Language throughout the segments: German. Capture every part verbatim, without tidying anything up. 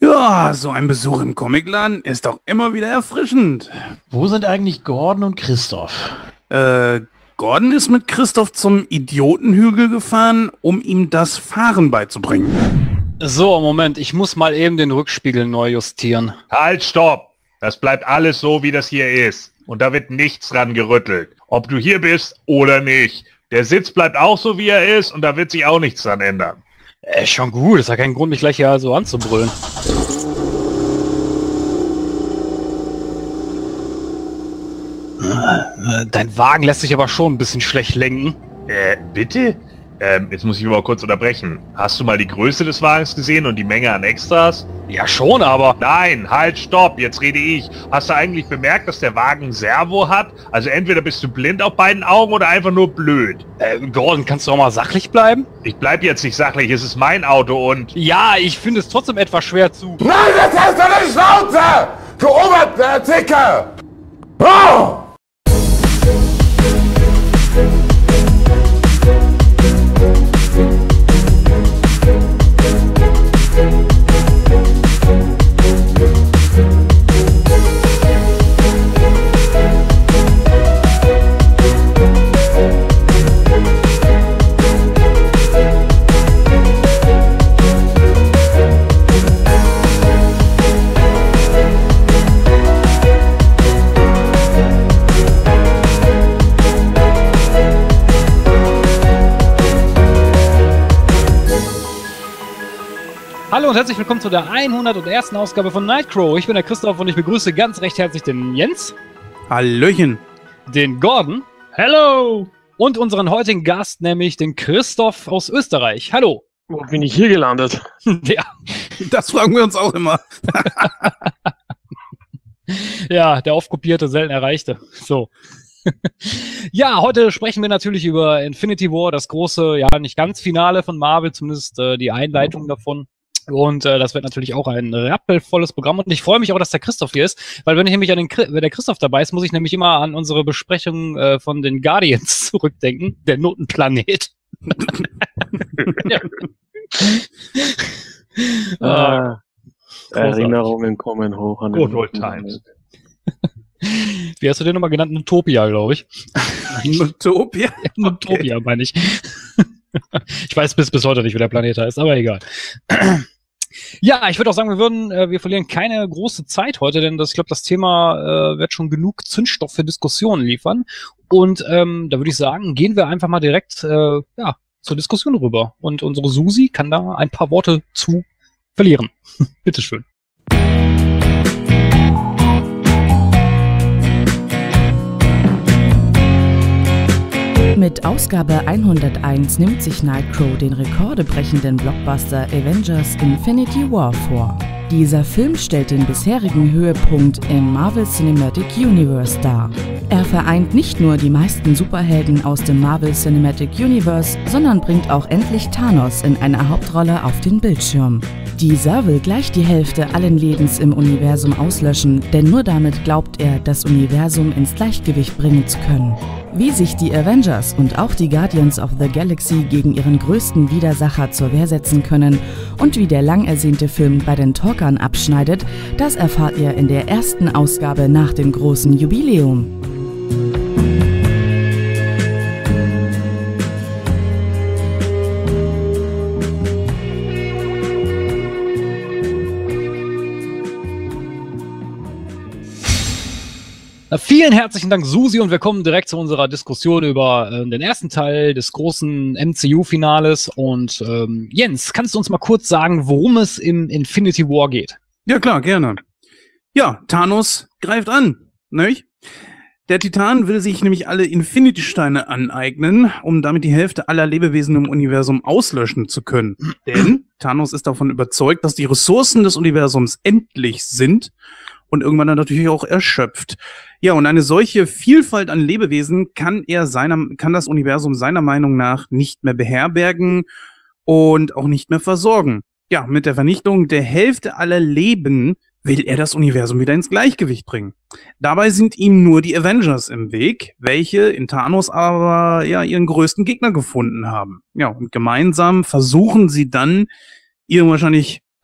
Ja, so ein Besuch im Comicladen ist doch immer wieder erfrischend. Wo sind eigentlich Gordon und Christoph? Äh, Gordon ist mit Christoph zum Idiotenhügel gefahren, um ihm das Fahren beizubringen. So, Moment, ich muss mal eben den Rückspiegel neu justieren. Halt, stopp! Das bleibt alles so, wie das hier ist. Und da wird nichts dran gerüttelt. Ob du hier bist oder nicht. Der Sitz bleibt auch so, wie er ist, und da wird sich auch nichts dran ändern. Äh, schon gut, ist ja kein Grund, mich gleich hier so anzubrüllen. Dein Wagen lässt sich aber schon ein bisschen schlecht lenken. Äh, bitte? Ähm, jetzt muss ich mal kurz unterbrechen. Hast du mal die Größe des Wagens gesehen und die Menge an Extras? Ja schon, aber... Nein, halt, stopp, jetzt rede ich. Hast du eigentlich bemerkt, dass der Wagen Servo hat? Also entweder bist du blind auf beiden Augen oder einfach nur blöd. Äh, Gordon, kannst du auch mal sachlich bleiben? Ich bleib jetzt nicht sachlich, es ist mein Auto und... Ja, ich finde es trotzdem etwas schwer zu... Nein, das heißt doch nicht Schnauze! Du Oberzicke! Oh! Hallo und herzlich willkommen zu der hundertersten Ausgabe von Nightcrow. Ich bin der Christoph und ich begrüße ganz recht herzlich den Jens. Hallöchen. Den Gordon. Hello! Und unseren heutigen Gast, nämlich den Christoph aus Österreich. Hallo. Wo bin ich hier gelandet? Ja. Das fragen wir uns auch immer. Ja, der oft kopierte, selten erreichte. So. Ja, heute sprechen wir natürlich über Infinity War, das große, ja, nicht ganz Finale von Marvel, zumindest äh, die Einleitung davon. Und äh, das wird natürlich auch ein rappelvolles Programm. Und ich freue mich auch, dass der Christoph hier ist, weil wenn ich nämlich an den, wenn der Christoph dabei ist, muss ich nämlich immer an unsere Besprechung äh, von den Guardians zurückdenken, der Notenplanet. Ja. Ah, Erinnerungen kommen hoch an Good old times. Wie hast du den nochmal genannt? Utopia, glaube ich. Utopia? Utopia, okay. Meine ich. Ich weiß bis, bis heute nicht, wie der Planet heißt, aber egal. Ja, ich würde auch sagen, wir würden, äh, wir verlieren keine große Zeit heute, denn das, ich glaube, das Thema äh, wird schon genug Zündstoff für Diskussionen liefern. Und ähm, da würde ich sagen, gehen wir einfach mal direkt äh, ja, zur Diskussion rüber. Und unsere Susi kann da ein paar Worte zu verlieren. Bitteschön. Mit Ausgabe hunderteins nimmt sich Nightcrow den rekordebrechenden Blockbuster Avengers Infinity War vor. Dieser Film stellt den bisherigen Höhepunkt im Marvel Cinematic Universe dar. Er vereint nicht nur die meisten Superhelden aus dem Marvel Cinematic Universe, sondern bringt auch endlich Thanos in einer Hauptrolle auf den Bildschirm. Dieser will gleich die Hälfte allen Lebens im Universum auslöschen, denn nur damit glaubt er, das Universum ins Gleichgewicht bringen zu können. Wie sich die Avengers und auch die Guardians of the Galaxy gegen ihren größten Widersacher zur Wehr setzen können und wie der lang ersehnte Film bei den Talkern abschneidet, das erfahrt ihr in der ersten Ausgabe nach dem großen Jubiläum. Vielen herzlichen Dank, Susi, und wir kommen direkt zu unserer Diskussion über äh, den ersten Teil des großen M C U-Finales. Und ähm, Jens, kannst du uns mal kurz sagen, worum es im Infinity War geht? Ja klar, gerne. Ja, Thanos greift an, nicht? Der Titan will sich nämlich alle Infinity-Steine aneignen, um damit die Hälfte aller Lebewesen im Universum auslöschen zu können. Denn Thanos ist davon überzeugt, dass die Ressourcen des Universums endlich sind und irgendwann dann natürlich auch erschöpft. Ja, und eine solche Vielfalt an Lebewesen kann er seiner, kann das Universum seiner Meinung nach nicht mehr beherbergen und auch nicht mehr versorgen. Ja, mit der Vernichtung der Hälfte aller Leben will er das Universum wieder ins Gleichgewicht bringen. Dabei sind ihm nur die Avengers im Weg, welche in Thanos aber ja ihren größten Gegner gefunden haben. Ja, und gemeinsam versuchen sie dann, ihren wahrscheinlich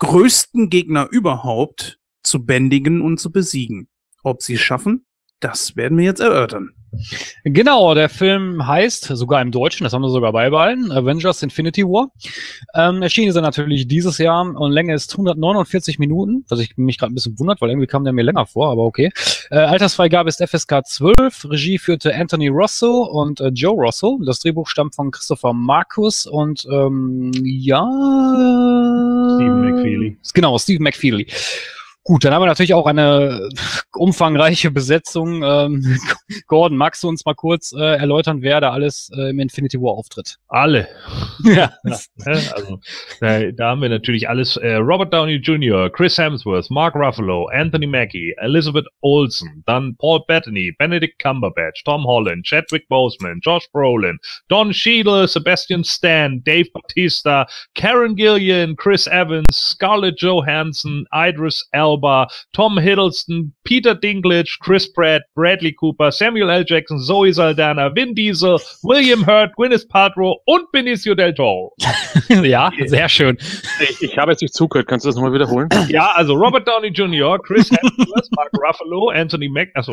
größten Gegner überhaupt zu bändigen und zu besiegen. Ob sie es schaffen, das werden wir jetzt erörtern. Genau, der Film heißt, sogar im Deutschen, das haben wir sogar beibehalten, Avengers Infinity War. Ähm, erschienen ist er natürlich dieses Jahr und Länge ist hundertneunundvierzig Minuten, was ich mich gerade ein bisschen wundert, weil irgendwie kam der mir länger vor, aber okay. Äh, Altersfreigabe ist F S K zwölf, Regie führte Anthony Russo und äh, Joe Russo. Das Drehbuch stammt von Christopher Marcus und ähm, ja... Stephen McFeely. Genau, Stephen McFeely. Gut, dann haben wir natürlich auch eine umfangreiche Besetzung. Ähm, Gordon, magst du uns mal kurz äh, erläutern, wer da alles äh, im Infinity War auftritt? Alle. Ja. Ja, also, da, da haben wir natürlich alles. Äh, Robert Downey Junior, Chris Hemsworth, Mark Ruffalo, Anthony Mackie, Elizabeth Olsen, dann Paul Bettany, Benedict Cumberbatch, Tom Holland, Chadwick Boseman, Josh Brolin, Don Cheadle, Sebastian Stan, Dave Bautista, Karen Gillian, Chris Evans, Scarlett Johansson, Idris Elba, Tom Hiddleston, Peter Dinklage, Chris Pratt, Bradley Cooper, Samuel L. Jackson, Zoe Saldana, Vin Diesel, William Hurt, Gwyneth Paltrow und Benicio del Toro. Ja, sehr schön. Ich, ich habe jetzt nicht zugehört. Kannst du das nochmal wiederholen? Ja, also Robert Downey Junior, Chris Hemsworth, Mark Ruffalo, Anthony Mac... Achso.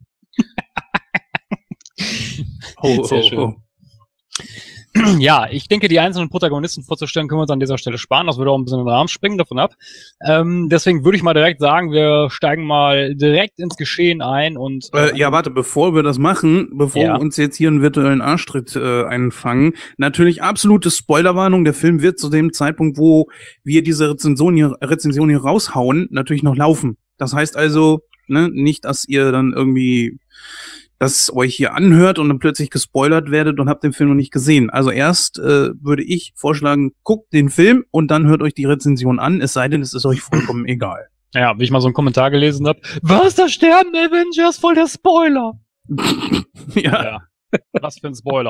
Oh, Sehr oh, schön. oh. Ja, ich denke, die einzelnen Protagonisten vorzustellen, können wir uns an dieser Stelle sparen. Das würde auch ein bisschen den Rahmen springen, davon ab. Ähm, deswegen würde ich mal direkt sagen, wir steigen mal direkt ins Geschehen ein und... Äh, ja, warte, bevor wir das machen, bevor Ja. wir uns jetzt hier einen virtuellen Arschtritt äh, einfangen, natürlich absolute Spoilerwarnung, der Film wird zu dem Zeitpunkt, wo wir diese Rezension hier, Rezension hier raushauen, natürlich noch laufen. Das heißt also, ne, nicht, dass ihr dann irgendwie das euch hier anhört und dann plötzlich gespoilert werdet und habt den Film noch nicht gesehen. Also erst äh, würde ich vorschlagen, guckt den Film und dann hört euch die Rezension an, es sei denn, es ist euch vollkommen egal. Ja, wie ich mal so einen Kommentar gelesen habe. Was, da sterben Avengers, voll der Spoiler. Ja. Ja, was für ein Spoiler.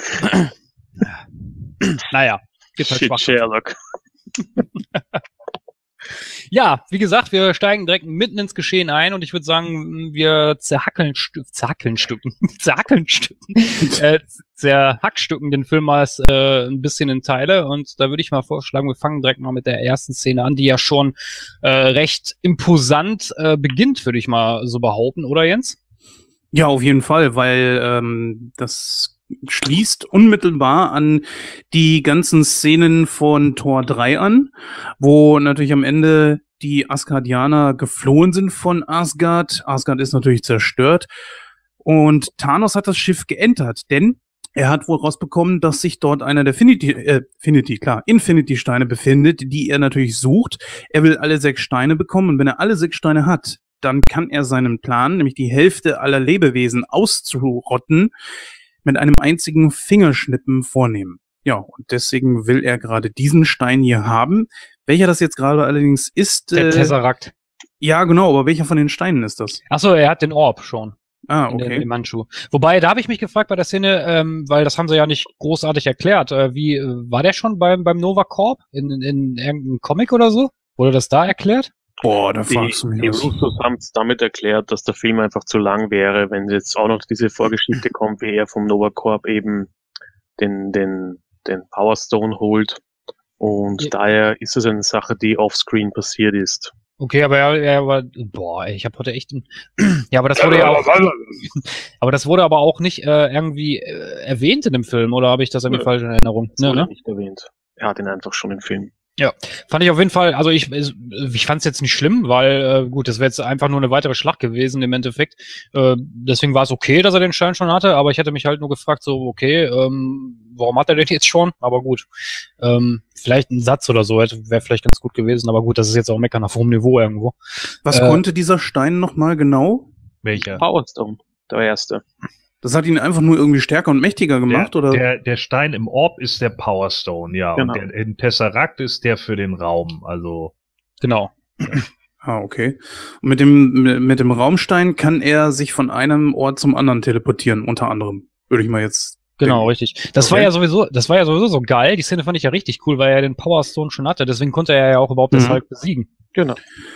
Naja, gibt halt Shit, Schwach. Sherlock. Ja, wie gesagt, wir steigen direkt mitten ins Geschehen ein und ich würde sagen, wir zerhackeln, Stü zerhackeln Stücken, zerhackeln Stücken, äh, zerhackstücken den Film mal äh, ein bisschen in Teile und da würde ich mal vorschlagen, wir fangen direkt mal mit der ersten Szene an, die ja schon äh, recht imposant äh, beginnt, würde ich mal so behaupten, oder Jens? Ja, auf jeden Fall, weil ähm, das schließt unmittelbar an die ganzen Szenen von Tor drei an, wo natürlich am Ende die Asgardianer geflohen sind von Asgard. Asgard ist natürlich zerstört und Thanos hat das Schiff geentert, denn er hat wohl rausbekommen, dass sich dort einer der Infinity, äh, Infinity, klar, Infinity-Steine befindet, die er natürlich sucht. Er will alle sechs Steine bekommen und wenn er alle sechs Steine hat, dann kann er seinen Plan, nämlich die Hälfte aller Lebewesen auszurotten, mit einem einzigen Fingerschnippen vornehmen. Ja, und deswegen will er gerade diesen Stein hier haben. Welcher das jetzt gerade allerdings ist... Der äh, Tesseract. Ja, genau, aber welcher von den Steinen ist das? Achso, er hat den Orb schon. Ah, In dem, okay. im Handschuh. Wobei, da habe ich mich gefragt bei der Szene, ähm, weil das haben sie ja nicht großartig erklärt. Äh, wie, äh, war der schon beim, beim Nova Corp? In, in, in irgendeinem Comic oder so? Wurde das da erklärt? Boah, da Die, fragst du mich die was. Russos haben es damit erklärt, dass der Film einfach zu lang wäre, wenn jetzt auch noch diese Vorgeschichte kommt, wie er vom Nova Corp eben den, den, den Power Stone holt. Und Ja. daher ist es eine Sache, die offscreen passiert ist. Okay, aber er, er war, boah, ey, ich habe heute echt, ein, ja, aber das wurde ja auch, aber das wurde aber auch nicht äh, irgendwie äh, erwähnt in dem Film, oder habe ich das irgendwie Nö. falsch in Erinnerung? Das Ne, wurde ne? nicht erwähnt. Er hat ihn einfach schon im Film. Fand ich auf jeden Fall, also ich, ich fand es jetzt nicht schlimm, weil, äh, gut, das wäre jetzt einfach nur eine weitere Schlacht gewesen im Endeffekt. Äh, deswegen war es okay, dass er den Stein schon hatte, aber ich hätte mich halt nur gefragt, so, okay, ähm, warum hat er den jetzt schon? Aber gut, ähm, vielleicht ein Satz oder so wäre vielleicht ganz gut gewesen, aber gut, das ist jetzt auch Meckern auf hohem Niveau irgendwo. Was äh, konnte dieser Stein nochmal genau? Welcher? Power Stone, der erste. Das hat ihn einfach nur irgendwie stärker und mächtiger gemacht, der, oder? Der, der Stein im Orb ist der Power Stone, ja. Genau. Und der im Tesseract ist der für den Raum. Also Genau. Ah, okay. Und mit dem, mit dem Raumstein kann er sich von einem Ort zum anderen teleportieren, unter anderem. Würde ich mal jetzt. Genau, denken. richtig. Das Okay. war ja sowieso, das war ja sowieso so geil. Die Szene fand ich ja richtig cool, weil er den Power Stone schon hatte. Deswegen konnte er ja auch überhaupt das Mhm. Hulk besiegen. Genau.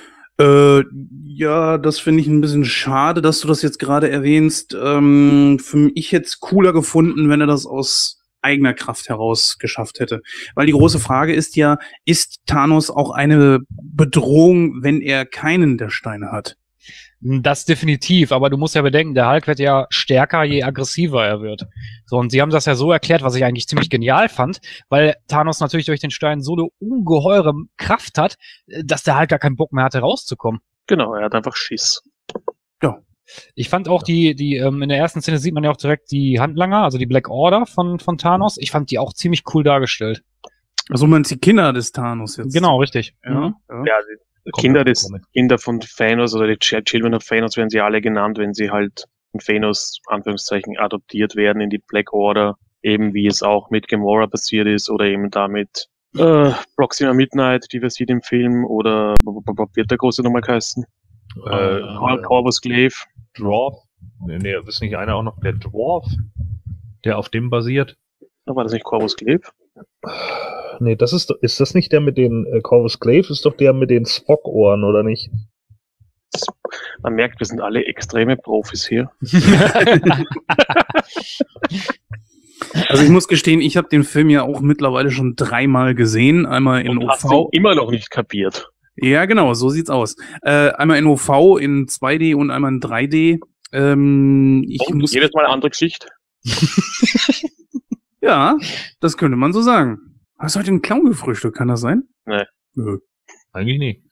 Äh, ja, das finde ich ein bisschen schade, dass du das jetzt gerade erwähnst. Ähm, für mich jetzt cooler gefunden, wenn er das aus eigener Kraft heraus geschafft hätte. Weil die große Frage ist ja, ist Thanos auch eine Bedrohung, wenn er keinen der Steine hat? Das definitiv, aber du musst ja bedenken, der Hulk wird ja stärker, je aggressiver er wird. So, und sie haben das ja so erklärt, was ich eigentlich ziemlich genial fand, weil Thanos natürlich durch den Stein so eine ungeheure Kraft hat, dass der Hulk gar keinen Bock mehr hatte, rauszukommen. Genau, er hat einfach Schiss. Ja. Ich fand auch die, die, ähm, in der ersten Szene sieht man ja auch direkt die Handlanger, also die Black Order von, von Thanos. Ich fand die auch ziemlich cool dargestellt. Also man die Kinder des Thanos jetzt. Genau, richtig. Ja, Mhm. ja. Ja, die Kinder des Kinder von Thanos oder die Ch- Children of Thanos werden sie alle genannt, wenn sie halt von Thanos, Anführungszeichen, adoptiert werden in die Black Order, eben wie es auch mit Gamora passiert ist oder eben damit äh, Proxima Midnight, die wir sieht im Film, oder wie wird der große nochmal heißen? Äh, Äh, Corvus Glaive. Dwarf? Nee, nee, ist nicht einer auch noch der Dwarf, der auf dem basiert? War das nicht Corvus Glaive? Nee, das ist, ist das nicht der mit den, äh, Corvus Glaive ist doch der mit den Spock-Ohren, oder nicht? Man merkt, wir sind alle extreme Profis hier. Also ich muss gestehen, ich habe den Film ja auch mittlerweile schon dreimal gesehen. Einmal in Und O hast V. ihn immer noch nicht kapiert. Ja, genau, so sieht's aus. Äh, einmal in O V, in zwei D und einmal in drei D. Ähm, ich Und muss jedes Mal eine andere Geschichte. Ja, das könnte man so sagen. Hast du heute einen Clown gefrühstückt, kann das sein? Nee. Nö. Eigentlich nicht.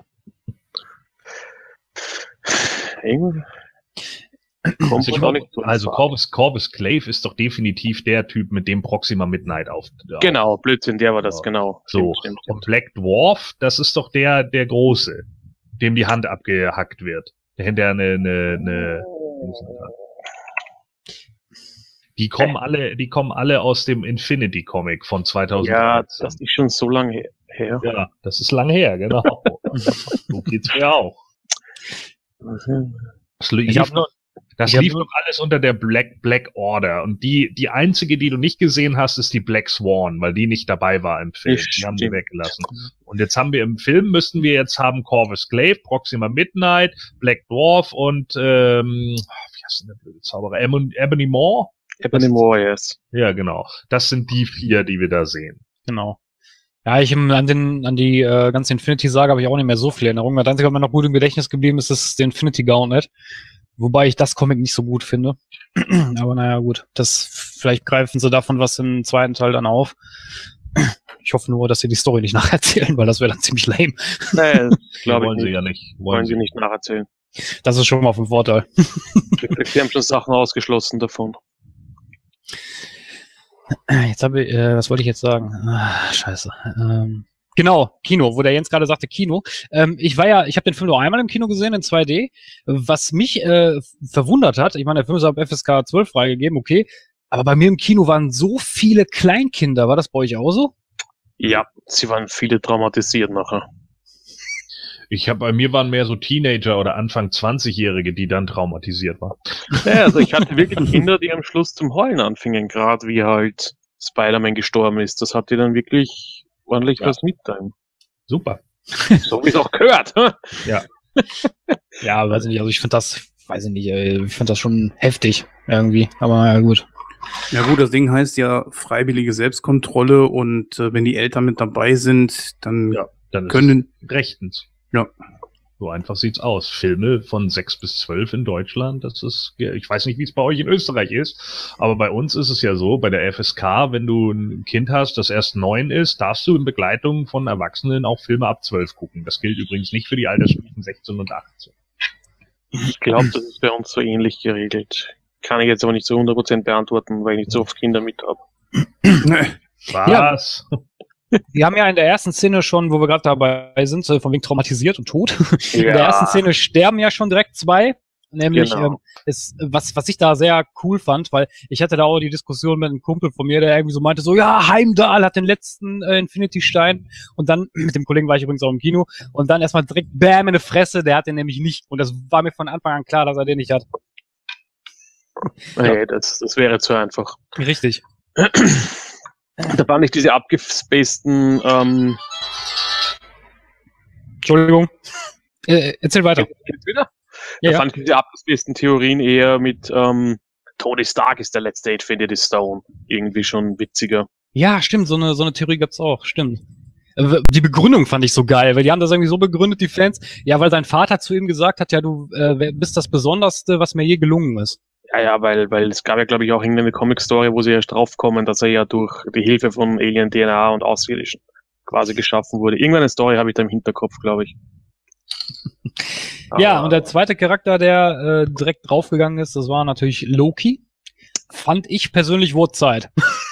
Irgendwie. Kommt Also, man auch nicht zu. also Corvus, Corvus Glaive ist doch definitiv der Typ, mit dem Proxima Midnight auf. Genau, Blödsinn, der war das, Ja. genau. So. Stimmt, stimmt, Und stimmt. Black Dwarf, das ist doch der, der Große, dem die Hand abgehackt wird. Der hinterher eine, eine, eine, die kommen alle, die kommen alle aus dem Infinity Comic von zweitausend. Ja, das ist schon so lange her. her. Ja, das ist lang her, genau. So geht's mir auch. Das lief, Ich hab nur- das ich hab lief nur- doch alles unter der Black, Black Order. Und die, die einzige, die du nicht gesehen hast, ist die Black Swan, weil die nicht dabei war im Film. Die haben sie Stimmt. weggelassen. Und jetzt haben wir im Film, müssten wir jetzt haben Corvus Glaive, Proxima Midnight, Black Dwarf und, ähm, wie heißt denn der blöde Zauberer? Ebony, Ebony Maw? Ebony Maw, yes. Ja, genau. Das sind die vier, die wir da sehen. Genau. Ja, ich ähm, an den an die äh, ganze Infinity-Saga habe ich auch nicht mehr so viel Erinnerungen. Das Einzige, was mir noch gut im Gedächtnis geblieben ist, ist der Infinity Gauntlet. Wobei ich das Comic nicht so gut finde. Aber naja, gut. Das, vielleicht greifen sie davon was im zweiten Teil dann auf. Ich hoffe nur, dass sie die Story nicht nacherzählen, weil das wäre dann ziemlich lame. Nee, Die glaube ich wollen sie nicht. ja nicht. Wollen sie nicht nacherzählen. Das ist schon mal vom Vorteil. Sie haben schon Sachen ausgeschlossen davon. Jetzt habe ich, äh, was wollte ich jetzt sagen? Ah, scheiße. Ähm, genau, Kino, wo der Jens gerade sagte Kino. Ähm, ich war ja, ich habe den Film nur einmal im Kino gesehen, in zwei D. Was mich äh, verwundert hat, ich meine, der Film ist ab F S K zwölf freigegeben, okay. Aber bei mir im Kino waren so viele Kleinkinder. War das bei euch auch so? Ja, sie waren viele traumatisiert nachher. Ich habe bei mir waren mehr so Teenager oder Anfang zwanzigjährige, die dann traumatisiert waren. Ja, also ich hatte wirklich Kinder, die am Schluss zum Heulen anfingen, gerade wie halt Spider-Man gestorben ist. Das hat die dann wirklich ordentlich Ja. was mitteilen. Super. So wie es auch gehört. Ja, weiß ich nicht. Also ich finde das, weiß ich nicht, äh, ich finde das schon heftig irgendwie. Aber naja, gut. Ja gut, das Ding heißt ja freiwillige Selbstkontrolle und äh, wenn die Eltern mit dabei sind, dann Ja, dann ist können... es rechtens. Ja. So einfach sieht's aus. Filme von sechs bis zwölf in Deutschland, das ist, ja, ich weiß nicht, wie es bei euch in Österreich ist, aber bei uns ist es ja so, bei der F S K, wenn du ein Kind hast, das erst neun ist, darfst du in Begleitung von Erwachsenen auch Filme ab zwölf gucken. Das gilt übrigens nicht für die Altersstufen sechzehn und achtzehn. Ich glaube, das ist bei uns so ähnlich geregelt. Kann ich jetzt aber nicht zu hundert Prozent beantworten, weil ich nicht so oft Kinder mit habe. Was? Wir haben ja in der ersten Szene schon, wo wir gerade dabei sind, äh, von wegen traumatisiert und tot. In Ja. der ersten Szene sterben ja schon direkt zwei. Nämlich, Genau. ähm, ist, was, was ich da sehr cool fand, weil ich hatte da auch die Diskussion mit einem Kumpel von mir, der irgendwie so meinte, so, ja, Heimdall hat den letzten äh, Infinity-Stein. Und dann, mit dem Kollegen war ich übrigens auch im Kino, und dann erstmal direkt Bam in die Fresse, der hat den nämlich nicht. Und das war mir von Anfang an klar, dass er den nicht hat. Nee, das, das wäre zu einfach. Richtig. Da fand ich diese abgespaceden, ähm, Entschuldigung. Äh, erzähl weiter. Geht's wieder? Ja, Da ja. fand ich diese abgespaceden Theorien eher mit, ähm, Tony Stark ist der letzte Infinity Stone. Irgendwie schon witziger. Ja, stimmt, so eine, so eine Theorie gab's auch, stimmt. Die Begründung fand ich so geil, weil die haben das irgendwie so begründet, die Fans. Ja, weil sein Vater zu ihm gesagt hat, ja, du äh, bist das Besonderste, was mir je gelungen ist. Ja, ja, weil, weil es gab ja, glaube ich, auch irgendeine Comic-Story, wo sie erst draufkommen, dass er ja durch die Hilfe von Alien-D N A und Außerirdischen quasi geschaffen wurde. Irgendeine Story habe ich da im Hinterkopf, glaube ich. Ja, Aber und der zweite Charakter, der äh, direkt draufgegangen ist, das war natürlich Loki. Fand ich persönlich wurde Zeit.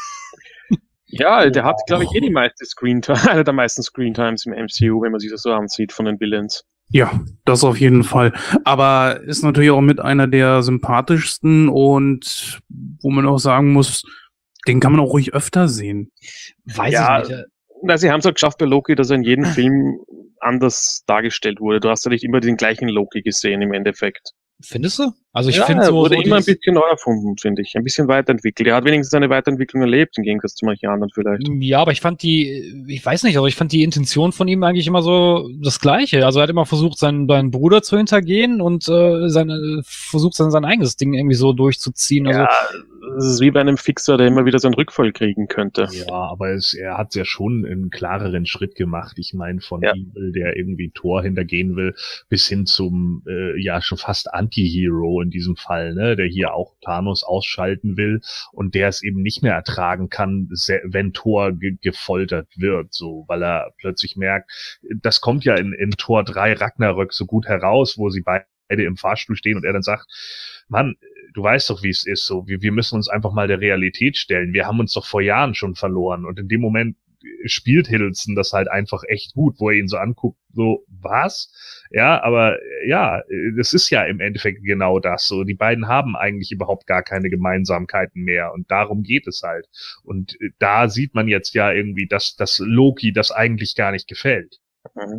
ja, der hat, glaube ich, eh die meiste Screentime, eine der meisten Screen-Times im M C U, wenn man sich das so ansieht von den Villains. Ja, das auf jeden Fall. Aber ist natürlich auch mit einer der sympathischsten und wo man auch sagen muss, den kann man auch ruhig öfter sehen. Weiß Ja, ich nicht. Na, sie haben es halt geschafft bei Loki, dass er in jedem Film anders dargestellt wurde. Du hast ja nicht immer den gleichen Loki gesehen im Endeffekt. Findest du? Also ich ja, finde er so, wurde so immer ein dieses- bisschen neu erfunden, finde ich. Ein bisschen weiterentwickelt. Er hat wenigstens eine Weiterentwicklung erlebt, im Gegensatz zu manchen anderen vielleicht. Ja, aber ich fand die, ich weiß nicht, aber ich fand die Intention von ihm eigentlich immer so das Gleiche. Also er hat immer versucht, seinen, seinen Bruder zu hintergehen und äh, seine, versucht, sein, sein eigenes Ding irgendwie so durchzuziehen. Also, Ja, das ist wie bei einem Fixer, der immer wieder seinen Rückfall kriegen könnte. Ja, aber es, er hat ja schon einen klareren Schritt gemacht. Ich meine, von Ja. Evil, der irgendwie Thor hintergehen will, bis hin zum, äh, ja, schon fast Anti-Hero in diesem Fall, ne, der hier auch Thanos ausschalten will und der es eben nicht mehr ertragen kann, se- wenn Thor ge gefoltert wird, so, weil er plötzlich merkt, das kommt ja in, in Thor drei Ragnarök so gut heraus, wo sie beide im Fahrstuhl stehen und er dann sagt, Mann, du weißt doch, wie es ist, so, wir, wir müssen uns einfach mal der Realität stellen. Wir haben uns doch vor Jahren schon verloren. Und in dem Moment spielt Hiddleston das halt einfach echt gut, wo er ihn so anguckt, so, was? Ja, aber ja, das ist ja im Endeffekt genau das, so, die beiden haben eigentlich überhaupt gar keine Gemeinsamkeiten mehr und darum geht es halt. Und da sieht man jetzt ja irgendwie, dass, dass Loki das eigentlich gar nicht gefällt. Mhm.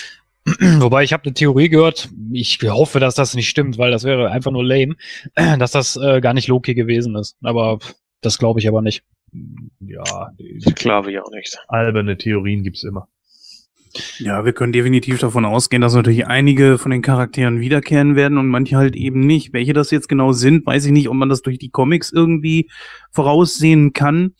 wobei ich habe eine Theorie gehört, ich hoffe, dass das nicht stimmt, weil das wäre einfach nur lame, dass das äh, gar nicht Loki gewesen ist. Aber pff, das glaube ich aber nicht. Ja, die Glaube ich auch nicht. alberne Theorien gibt's immer. Ja, wir können definitiv davon ausgehen, dass natürlich einige von den Charakteren wiederkehren werden und manche halt eben nicht. Welche das jetzt genau sind, weiß ich nicht, ob man das durch die Comics irgendwie voraussehen kann.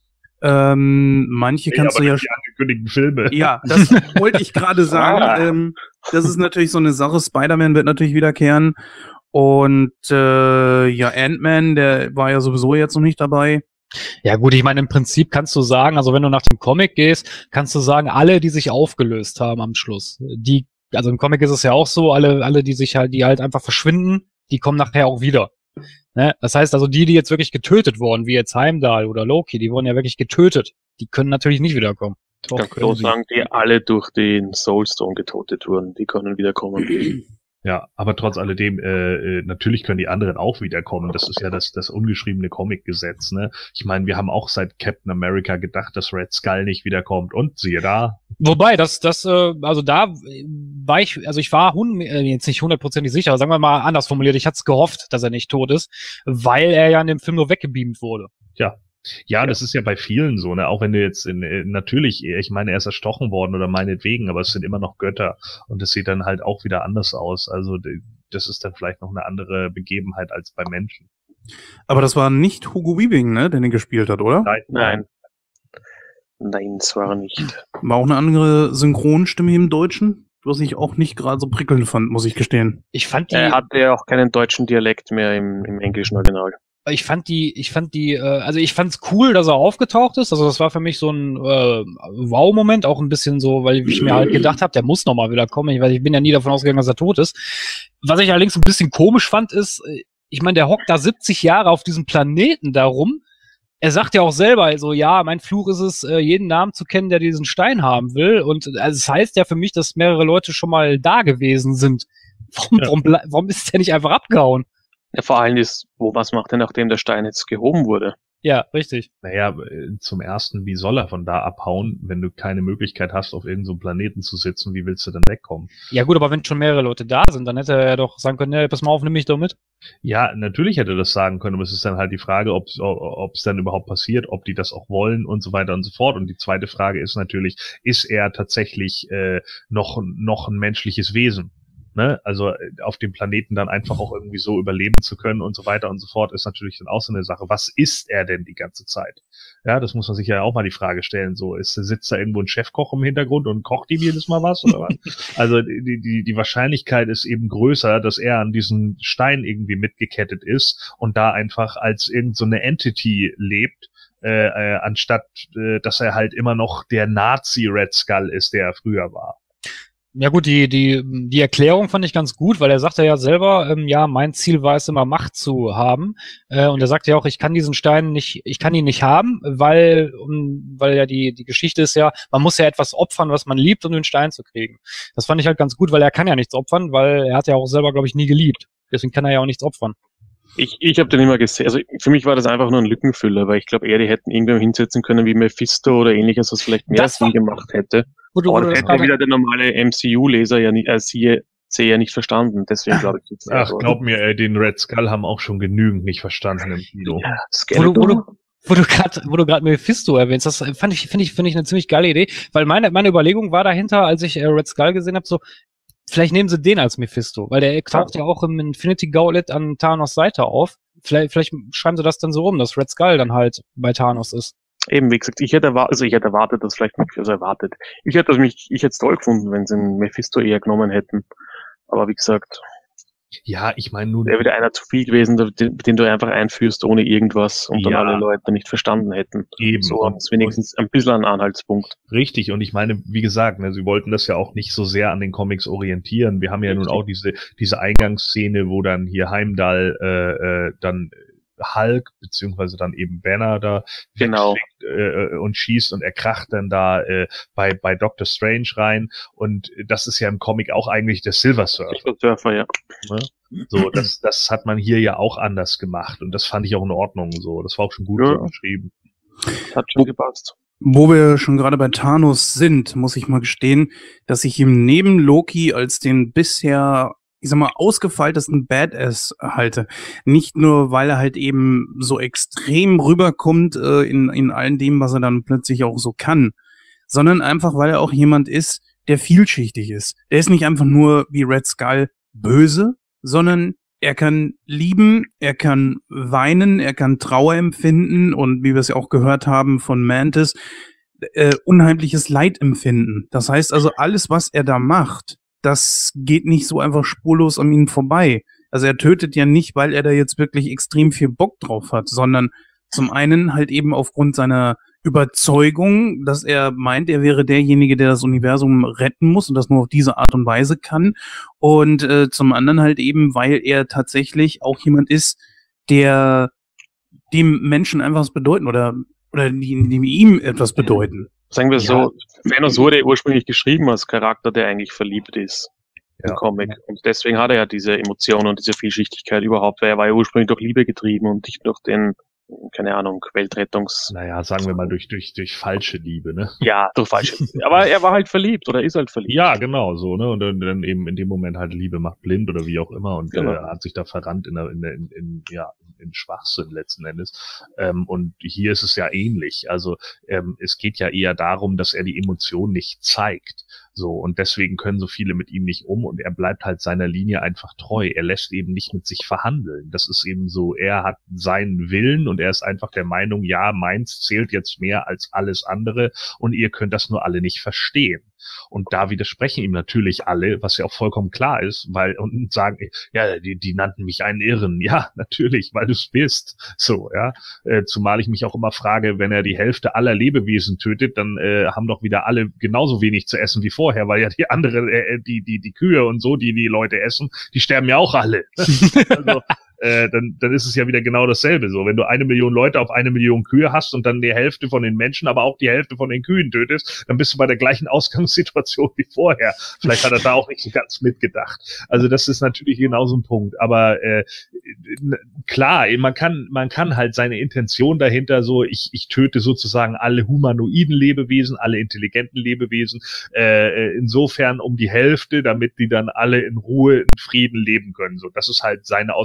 Ähm, manche kannst aber du ja... nicht die angekündigten Filme. Ja, das wollte ich gerade sagen. Ah. Ähm, das ist natürlich so eine Sache. Spider-Man wird natürlich wiederkehren. Und äh, ja, Ant-Man, der war ja sowieso jetzt noch nicht dabei. Ja gut, ich meine, im Prinzip kannst du sagen, also wenn du nach dem Comic gehst, kannst du sagen, alle, die sich aufgelöst haben am Schluss, die, also im Comic ist es ja auch so, alle, alle, die sich halt, die halt einfach verschwinden, die kommen nachher auch wieder. Ne? Das heißt also, die, die jetzt wirklich getötet wurden, wie jetzt Heimdall oder Loki, die wurden ja wirklich getötet. Die können natürlich nicht wiederkommen. Ich kann können so sie. sagen, die alle durch den Soulstone getötet wurden. Die können wiederkommen. Ja, aber trotz alledem, äh, äh, natürlich können die anderen auch wiederkommen. Das ist ja das, das ungeschriebene Comic-Gesetz, ne? Ich meine, wir haben auch seit Captain America gedacht, dass Red Skull nicht wiederkommt. Und siehe da. Wobei, das, das, äh, also da war ich, also ich war hun, äh, jetzt nicht hundertprozentig sicher, aber sagen wir mal anders formuliert, ich hatte es gehofft, dass er nicht tot ist, weil er ja in dem Film nur weggebeamt wurde. Ja. Ja, das ist ja bei vielen so, ne? Auch wenn du jetzt in, äh, natürlich, ich meine, er ist erstochen worden oder meinetwegen, aber es sind immer noch Götter und es sieht dann halt auch wieder anders aus. Also d- das ist dann vielleicht noch eine andere Begebenheit als bei Menschen. Aber das war nicht Hugo Weaving, ne, der den gespielt hat, oder? Nein, Nein. Nein, es war er nicht. War auch eine andere Synchronstimme im Deutschen, was ich auch nicht gerade so prickelnd fand, muss ich gestehen. Ich fand die, Er hatte ja auch keinen deutschen Dialekt mehr im, im englischen Original. ich fand die, ich fand die, äh, also ich fand's cool, dass er aufgetaucht ist. Also das war für mich so ein äh, Wow-Moment, auch ein bisschen so, weil ich mir halt gedacht habe, der muss noch mal wieder kommen. Ich, weil ich bin ja nie davon ausgegangen, dass er tot ist. Was ich allerdings ein bisschen komisch fand, ist, äh, ich meine, der hockt da siebzig Jahre auf diesem Planeten darum. Er sagt ja auch selber, also ja, mein Fluch ist es, äh, jeden Namen zu kennen, der diesen Stein haben will. Und also, es heißt ja für mich, dass mehrere Leute schon mal da gewesen sind. Warum, Ja. warum, ble- warum ist der nicht einfach abgehauen? Ja, vor allem ist, wo was macht er, nachdem der Stein jetzt gehoben wurde? Ja, richtig. Naja, äh, zum ersten, wie soll er von da abhauen, wenn du keine Möglichkeit hast, auf irgendeinem Planeten zu sitzen? Wie willst du dann wegkommen? Ja gut, aber wenn schon mehrere Leute da sind, dann hätte er ja doch sagen können, ja, pass mal auf, nimm mich doch mit. Ja, natürlich hätte er das sagen können, aber es ist dann halt die Frage, ob es dann überhaupt passiert, ob die das auch wollen und so weiter und so fort. Und die zweite Frage ist natürlich, ist er tatsächlich äh, noch noch ein menschliches Wesen? Ne? Also auf dem Planeten dann einfach auch irgendwie so überleben zu können und so weiter und so fort, ist natürlich dann auch so eine Sache. Was isst er denn die ganze Zeit? Ja, das muss man sich ja auch mal die Frage stellen. So, ist, sitzt da irgendwo ein Chefkoch im Hintergrund und kocht ihm jedes Mal was oder was? Also die, die, die Wahrscheinlichkeit ist eben größer, dass er an diesen Stein irgendwie mitgekettet ist und da einfach als irgend so eine Entity lebt, äh, äh, anstatt äh, dass er halt immer noch der Nazi-Red Skull ist, der er früher war. Ja gut, die, die, die Erklärung fand ich ganz gut, weil er sagte ja selber, ähm, ja, mein Ziel war es immer Macht zu haben. Äh, und er sagte ja auch, ich kann diesen Stein nicht, ich kann ihn nicht haben, weil, um, weil ja die, die Geschichte ist ja, man muss ja etwas opfern, was man liebt, um den Stein zu kriegen. Das fand ich halt ganz gut, weil er kann ja nichts opfern, weil er hat ja auch selber, glaube ich, nie geliebt. Deswegen kann er ja auch nichts opfern. Ich, ich habe den immer gesehen, also für mich war das einfach nur ein Lückenfüller, weil ich glaube eher, die hätten irgendwann hinsetzen können wie Mephisto oder ähnliches, was vielleicht mehr Sinn gemacht hätte. Wo du, Aber wo du das das hätte gerade- wieder der normale M C U-Leser ja nicht, als sie ja nicht verstanden. Deswegen glaube ich jetzt. Ach, glaub mir, ey, den Red Skull haben auch schon genügend nicht verstanden im Kino. Ja, Wo du, wo Skeletor. du, wo du gerade, wo du gerade Mephisto erwähnst, das fand ich, finde ich, finde ich eine ziemlich geile Idee, weil meine, meine Überlegung war dahinter, als ich äh, Red Skull gesehen habe, so, vielleicht nehmen sie den als Mephisto, weil der taucht ja auch im Infinity Gauntlet an Thanos Seite auf. Vielleicht, vielleicht schreiben sie das dann so rum, dass Red Skull dann halt bei Thanos ist. Eben, wie gesagt, ich hätte erwartet, also ich hätte erwartet, dass vielleicht, also erwartet. Ich hätte das mich, ich hätte es toll gefunden, wenn sie einen Mephisto eher genommen hätten. Aber wie gesagt, Ja, ich meine nun, wäre wieder einer zu viel gewesen, den, den du einfach einführst ohne irgendwas und dann Ja. alle Leute nicht verstanden hätten. eben. So haben es wenigstens ein bisschen einen Anhaltspunkt. Richtig, und ich meine, wie gesagt, ne, sie wollten das ja auch nicht so sehr an den Comics orientieren. Wir haben ja nun Richtig. auch diese diese Eingangsszene, wo dann hier Heimdall äh, äh, dann Hulk beziehungsweise dann eben Banner da Genau. wegschickt, äh, und schießt und er kracht dann da äh, bei bei Doctor Strange rein und das ist ja im Comic auch eigentlich der Silver Surfer. Surfer, ja. Ne? So, das das hat man hier ja auch anders gemacht und das fand ich auch in Ordnung. So, das war auch schon gut Ja. so geschrieben. Das hat schon gepasst. Wo wir schon gerade bei Thanos sind, muss ich mal gestehen, dass ich ihm neben Loki als den bisher, ich sag mal, ausgefeiltesten Badass halte. Nicht nur, weil er halt eben so extrem rüberkommt äh, in, in all dem, was er dann plötzlich auch so kann, sondern einfach, weil er auch jemand ist, der vielschichtig ist. Der ist nicht einfach nur wie Red Skull böse, sondern er kann lieben, er kann weinen, er kann Trauer empfinden und wie wir es ja auch gehört haben von Mantis, äh, unheimliches Leid empfinden. Das heißt also, alles, was er da macht, das geht nicht so einfach spurlos an ihm vorbei. Also er tötet ja nicht, weil er da jetzt wirklich extrem viel Bock drauf hat, sondern zum einen halt eben aufgrund seiner Überzeugung, dass er meint, er wäre derjenige, der das Universum retten muss und das nur auf diese Art und Weise kann. Und äh, zum anderen halt eben, weil er tatsächlich auch jemand ist, der dem Menschen einfach was bedeuten oder, oder die, die ihm etwas bedeuten. Sagen wir Ja. so, Thanos wurde ursprünglich geschrieben als Charakter, der eigentlich verliebt ist Ja. im Comic. Und deswegen hat er ja diese Emotionen und diese Vielschichtigkeit überhaupt, weil er war ja ursprünglich durch Liebe getrieben und nicht durch den, keine Ahnung, Weltrettungs... Naja, sagen wir mal durch durch durch falsche Liebe, ne? Ja, durch falsche. Aber er war halt verliebt oder ist halt verliebt. Ja, genau, so, ne? Und dann, dann eben in dem Moment halt Liebe macht blind oder wie auch immer und Genau. äh, hat sich da verrannt in, der- in, der- in, in ja, in Schwachsinn letzten Endes. Ähm, und hier ist es ja ähnlich. Also ähm, es geht ja eher darum, dass er die Emotion nicht zeigt. So, und deswegen können so viele mit ihm nicht um und er bleibt halt seiner Linie einfach treu. Er lässt eben nicht mit sich verhandeln. Das ist eben so, er hat seinen Willen und er ist einfach der Meinung, ja, meins zählt jetzt mehr als alles andere und ihr könnt das nur alle nicht verstehen. Und da widersprechen ihm natürlich alle, was ja auch vollkommen klar ist, weil und sagen, ja, die, die nannten mich einen Irren. Ja, natürlich, weil du es bist. So, ja. Äh, zumal ich mich auch immer frage, wenn er die Hälfte aller Lebewesen tötet, dann äh, haben doch wieder alle genauso wenig zu essen wie vorher, weil ja die anderen, äh, die, die, die Kühe und so, die die Leute essen, die sterben ja auch alle. Also, äh, dann, dann ist es ja wieder genau dasselbe. So, wenn du eine Million Leute auf eine Million Kühe hast und dann die Hälfte von den Menschen, aber auch die Hälfte von den Kühen tötest, dann bist du bei der gleichen Ausgangssituation wie vorher. Vielleicht hat er da auch nicht so ganz mitgedacht. Also das ist natürlich genau so ein Punkt. Aber äh, n- klar, man kann, man kann halt seine Intention dahinter so, ich, ich töte sozusagen alle humanoiden Lebewesen, alle intelligenten Lebewesen, äh, insofern um die Hälfte, damit die dann alle in Ruhe, in Frieden leben können. So, das ist halt seine Ausgangslage.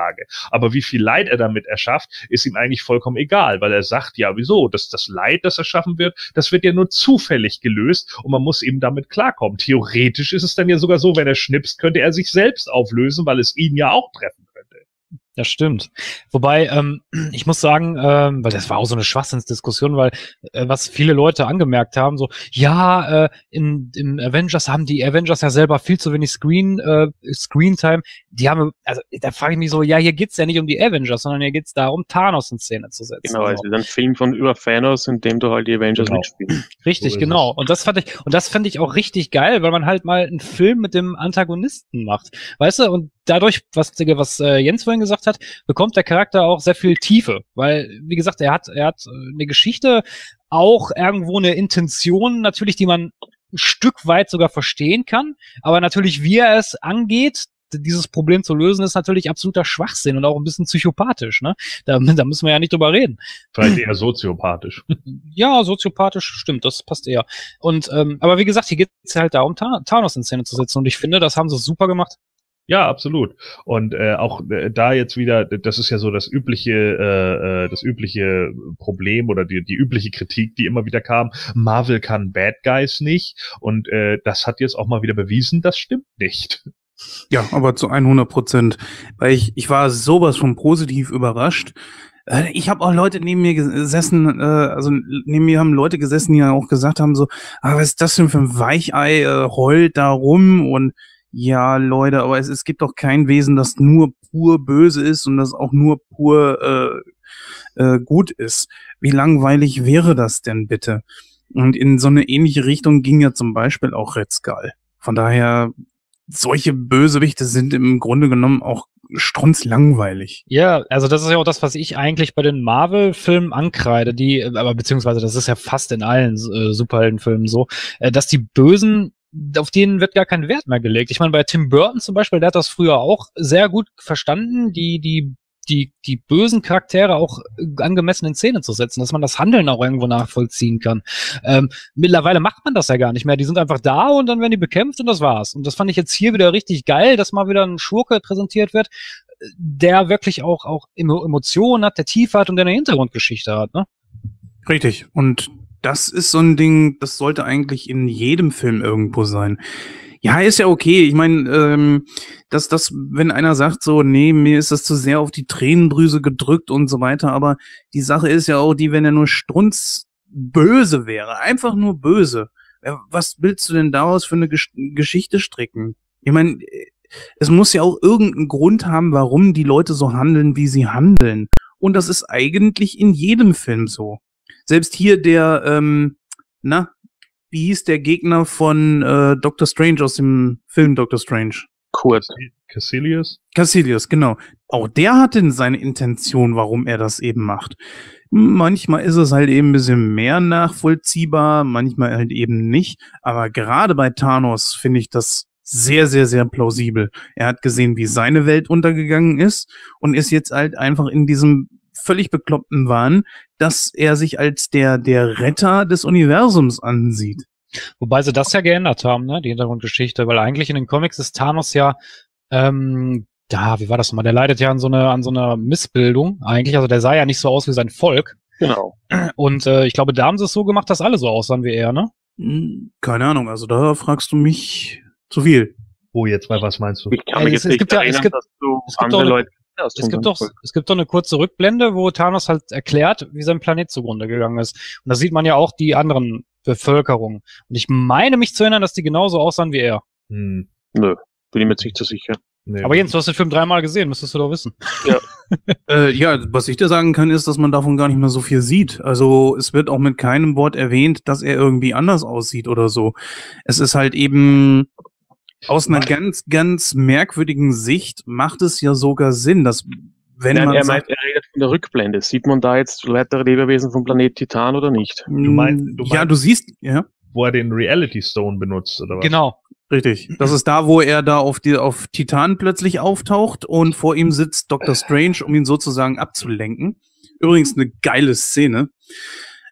Niederlage. Aber wie viel Leid er damit erschafft, ist ihm eigentlich vollkommen egal, weil er sagt, ja, wieso? Das, das Leid, das erschaffen wird, das wird ja nur zufällig gelöst und man muss eben damit klarkommen. Theoretisch ist es dann ja sogar so, wenn er schnipst, könnte er sich selbst auflösen, weil es ihn ja auch treffen könnte. Das stimmt. Wobei, ähm, ich muss sagen, ähm, weil das war auch so eine Schwachsinnsdiskussion, weil äh, was viele Leute angemerkt haben, so, ja, äh, in, in Avengers haben die Avengers ja selber viel zu wenig Screen, äh, Screentime. Die haben, also da frage ich mich so, ja, hier geht's ja nicht um die Avengers, sondern hier geht's darum, Thanos in Szene zu setzen. Genau, also. Es ist ein Film von über Thanos, in dem du halt die Avengers Genau. mitspielst. Richtig, So ist genau. es. Und das fand ich, und das fand ich auch richtig geil, weil man halt mal einen Film mit dem Antagonisten macht. Weißt du, und dadurch, was, was äh, Jens vorhin gesagt hat, bekommt der Charakter auch sehr viel Tiefe. Weil, wie gesagt, er hat, er hat äh, eine Geschichte, auch irgendwo eine Intention, natürlich, die man ein Stück weit sogar verstehen kann. Aber natürlich, wie er es angeht, dieses Problem zu lösen, ist natürlich absoluter Schwachsinn und auch ein bisschen psychopathisch, ne? Da, da müssen wir ja nicht drüber reden. Vielleicht eher soziopathisch. Ja, soziopathisch, stimmt, das passt eher. Und, ähm, aber wie gesagt, hier geht es halt darum, Ta- Thanos in Szene zu setzen. Und ich finde, das haben sie super gemacht. Ja, absolut. Und äh, auch äh, da jetzt wieder, das ist ja so das übliche, äh, äh, das übliche Problem oder die, die übliche Kritik, die immer wieder kam. Marvel kann Bad Guys nicht. Und äh, das hat jetzt auch mal wieder bewiesen, das stimmt nicht. Ja, aber zu hundert Prozent. Weil ich, ich war sowas von positiv überrascht. Äh, Ich habe auch Leute neben mir gesessen, äh, also neben mir haben Leute gesessen, die ja auch gesagt haben so, ah, was ist das denn für ein Weichei, äh, heult da rum und ja, Leute, aber es, es gibt doch kein Wesen, das nur pur böse ist und das auch nur pur äh, äh, gut ist. Wie langweilig wäre das denn bitte? Und in so eine ähnliche Richtung ging ja zum Beispiel auch Red Skull. Von daher, solche Bösewichte sind im Grunde genommen auch strunzlangweilig. Ja, also das ist ja auch das, was ich eigentlich bei den Marvel-Filmen ankreide, die, aber beziehungsweise das ist ja fast in allen äh, Superheldenfilmen so, äh, dass die Bösen, auf denen wird gar kein Wert mehr gelegt. Ich meine, bei Tim Burton zum Beispiel, der hat das früher auch sehr gut verstanden, die, die, die, die bösen Charaktere auch angemessen in Szene zu setzen, dass man das Handeln auch irgendwo nachvollziehen kann. Ähm, mittlerweile macht man das ja gar nicht mehr. Die sind einfach da und dann werden die bekämpft und das war's. Und das fand ich jetzt hier wieder richtig geil, dass mal wieder ein Schurke präsentiert wird, der wirklich auch, auch Emotionen hat, der Tiefe hat und der eine Hintergrundgeschichte hat, ne? Richtig. Und das ist so ein Ding, das sollte eigentlich in jedem Film irgendwo sein. Ja, ist ja okay. Ich meine, ähm, dass das, wenn einer sagt so, nee, mir ist das zu sehr auf die Tränendrüse gedrückt und so weiter, aber die Sache ist ja auch die, wenn er nur strunzböse wäre, einfach nur böse, was willst du denn daraus für eine Gesch- Geschichte stricken? Ich meine, es muss ja auch irgendeinen Grund haben, warum die Leute so handeln, wie sie handeln. Und das ist eigentlich in jedem Film so. Selbst hier der, ähm, na, wie hieß der Gegner von äh, Doctor Strange aus dem Film Doctor Strange? Kurz. Cassilius? Cassilius, genau. Auch der hatte seine Intention, warum er das eben macht. Manchmal ist es halt eben ein bisschen mehr nachvollziehbar, manchmal halt eben nicht. Aber gerade bei Thanos finde ich das sehr, sehr, sehr plausibel. Er hat gesehen, wie seine Welt untergegangen ist und ist jetzt halt einfach in diesem völlig bekloppten Wahn, dass er sich als der, der Retter des Universums ansieht. Wobei sie das ja geändert haben, ne, die Hintergrundgeschichte, weil eigentlich in den Comics ist Thanos ja, ähm, ja, wie war das nochmal? Der leidet ja an so einer, an so einer Missbildung eigentlich, also der sah ja nicht so aus wie sein Volk. Genau. Und äh, ich glaube, da haben sie es so gemacht, dass alle so aussahen wie er, ne? Keine Ahnung, also da fragst du mich zu viel. Oh, jetzt mal, was meinst du? Ich kann Ja, mich es- jetzt es nicht gibt ja- es erinnern, gibt- dass du es gibt andere doch eine- Leute aus Es gibt unserem doch, Volk. es gibt doch eine kurze Rückblende, wo Thanos halt erklärt, wie sein Planet zugrunde gegangen ist. Und da sieht man ja auch die anderen Bevölkerungen. Und ich meine mich zu erinnern, dass die genauso aussahen wie er. Hm, Nö, bin ich mir jetzt nicht so sicher. nee. Aber Jens, du hast den Film dreimal gesehen, müsstest du doch wissen. Äh, ja, was ich dir sagen kann, ist, dass man davon gar nicht mehr so viel sieht. Also es wird auch mit keinem Wort erwähnt, dass er irgendwie anders aussieht oder so. Es ist halt eben aus einer ganz, ganz merkwürdigen Sicht macht es ja sogar Sinn, dass wenn Nein, man er, sagt, meint, er redet von der Rückblende. Sieht man da jetzt weitere Lebewesen vom Planet Titan oder nicht? du meinst- du ja, meinst- du siehst, ja, Wo er den Reality Stone benutzt, oder was? Genau. richtig. Das ist da, wo er da auf die, auf Titan plötzlich auftaucht und vor ihm sitzt Doctor Strange, um ihn sozusagen abzulenken. Übrigens eine geile Szene.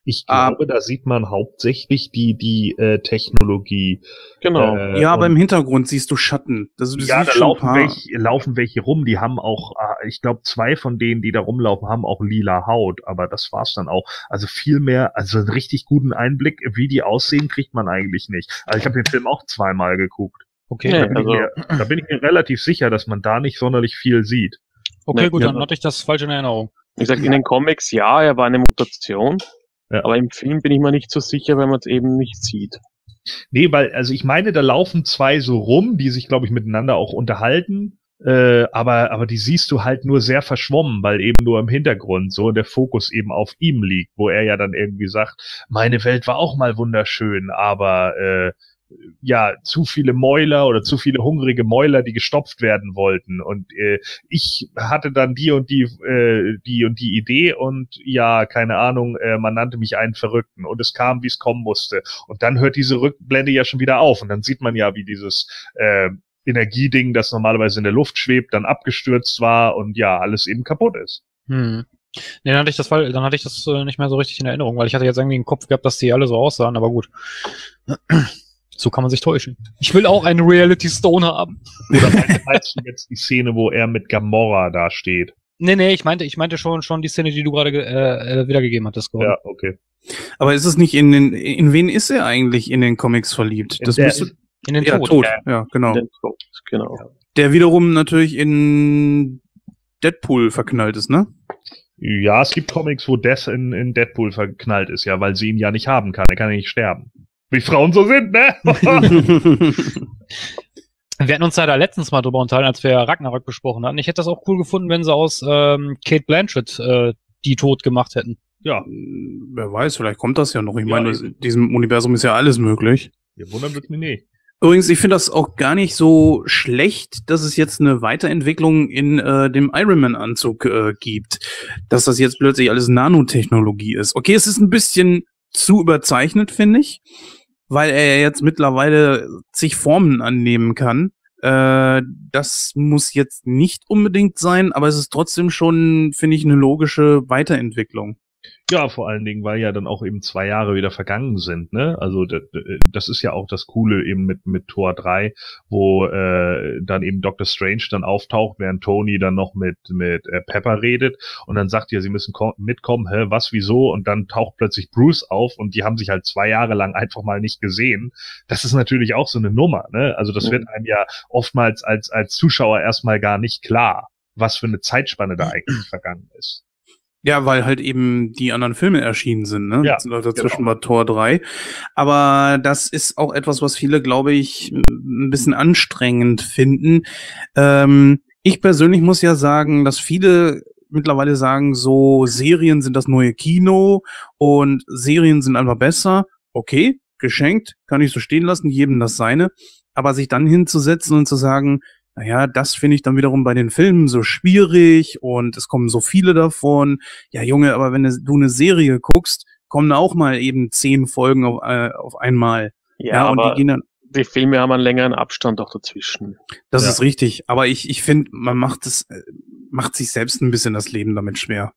Ich Ah. glaube, da sieht man hauptsächlich die, die äh, Technologie. Genau. Äh, Ja, aber und- im Hintergrund siehst du Schatten. Das, das ja, siehst da schon ein laufen paar. welche, laufen welche rum, die haben auch, äh, ich glaube, zwei von denen, die da rumlaufen, haben auch lila Haut, aber das war's dann auch. Also viel mehr, also einen richtig guten Einblick, wie die aussehen, kriegt man eigentlich nicht. Also ich habe den Film auch zweimal geguckt. Okay, Nee, Da bin, also- ich mir, da bin ich mir relativ sicher, dass man da nicht sonderlich viel sieht. okay, Nee, gut, ja. dann hatte ich das falsch in Erinnerung. Wie gesagt, in den Comics, ja, er war eine Mutation. Ja. Aber im Film bin ich mir nicht so sicher, weil man es eben nicht sieht. Nee, weil, also ich meine, da laufen zwei so rum, die sich, glaube ich, miteinander auch unterhalten. Äh, aber, aber die siehst du halt nur sehr verschwommen, weil eben nur im Hintergrund so der Fokus eben auf ihm liegt, wo er ja dann irgendwie sagt, meine Welt war auch mal wunderschön, aber äh, ja, zu viele Mäuler oder zu viele hungrige Mäuler, die gestopft werden wollten. Und äh, ich hatte dann die und die, äh, die und die Idee und ja, keine Ahnung, äh, man nannte mich einen Verrückten und es kam, wie es kommen musste. Und dann hört diese Rückblende ja schon wieder auf und dann sieht man ja, wie dieses äh, Energieding, das normalerweise in der Luft schwebt, dann abgestürzt war und ja, alles eben kaputt ist. Hm. Nee, dann hatte ich das, Fall- dann hatte ich das äh, nicht mehr so richtig in Erinnerung, weil ich hatte jetzt irgendwie im Kopf gehabt, dass die alle so aussahen, aber gut. So kann man sich täuschen. Ich will auch einen Reality Stone haben. Oder meinst, meinst du jetzt die Szene, wo er mit Gamora da steht? Nee, nee, ich meinte, ich meinte schon, schon die Szene, die du gerade ge- äh, äh, wiedergegeben hattest. Gordon. Ja, okay. Aber ist es nicht in den, in wen ist er eigentlich in den Comics verliebt? Das Der- müsste, In den ja, Tod. tot. Ja, genau. Den Tod, genau. Der wiederum natürlich in Deadpool verknallt ist, ne? Ja, es gibt Comics, wo Death in, in Deadpool verknallt ist, ja, weil sie ihn ja nicht haben kann. Er kann ja nicht sterben. Wie Frauen so sind, ne? Wir hatten uns ja da letztens mal drüber unterhalten, als wir Ragnarök besprochen hatten. Ich hätte das auch cool gefunden, wenn sie aus ähm, Kate Blanchett äh, die tot gemacht hätten. Ja, Wer weiß, vielleicht kommt das ja noch. Ich Ja, meine, eben. in diesem Universum ist ja alles möglich. wir wundern wird's mir nicht. Übrigens, ich finde das auch gar nicht so schlecht, dass es jetzt eine Weiterentwicklung in äh, dem Iron Man-Anzug äh, gibt. Dass das jetzt plötzlich alles Nanotechnologie ist. Okay, es ist ein bisschen zu überzeichnet, finde ich, weil er ja jetzt mittlerweile zig Formen annehmen kann. Äh, das muss jetzt nicht unbedingt sein, aber es ist trotzdem schon, finde ich, eine logische Weiterentwicklung. Ja, vor allen Dingen, weil ja dann auch eben zwei Jahre wieder vergangen sind, ne? Also d- d- das ist ja auch das Coole eben mit mit Tor drei, wo äh, dann eben Doctor Strange dann auftaucht, während Tony dann noch mit mit äh, Pepper redet und dann sagt ihr, sie müssen ko- mitkommen, hä, was, wieso? Und dann taucht plötzlich Bruce auf und die haben sich halt zwei Jahre lang einfach mal nicht gesehen. Das ist natürlich auch so eine Nummer, ne? Also das Mhm. wird einem ja oftmals als als Zuschauer erstmal gar nicht klar, was für eine Zeitspanne da eigentlich vergangen ist. Ja, weil halt eben die anderen Filme erschienen sind, ne? Ja, Dazwischen war Tor drei. Aber das ist auch etwas, was viele, glaube ich, ein bisschen anstrengend finden. Ähm, ich persönlich muss ja sagen, dass viele mittlerweile sagen, so Serien sind das neue Kino und Serien sind einfach besser. Okay, geschenkt, kann ich so stehen lassen, jedem das seine. Aber sich dann hinzusetzen und zu sagen, naja, das finde ich dann wiederum bei den Filmen so schwierig und es kommen so viele davon. Ja, Junge, aber wenn du eine Serie guckst, kommen da auch mal eben zehn Folgen auf, äh, auf einmal. Ja, Ja, und aber die gehen dann, die Filme haben einen längeren Abstand auch dazwischen. das Ja. ist richtig. Aber ich, ich finde, man macht es, äh, macht sich selbst ein bisschen das Leben damit schwer.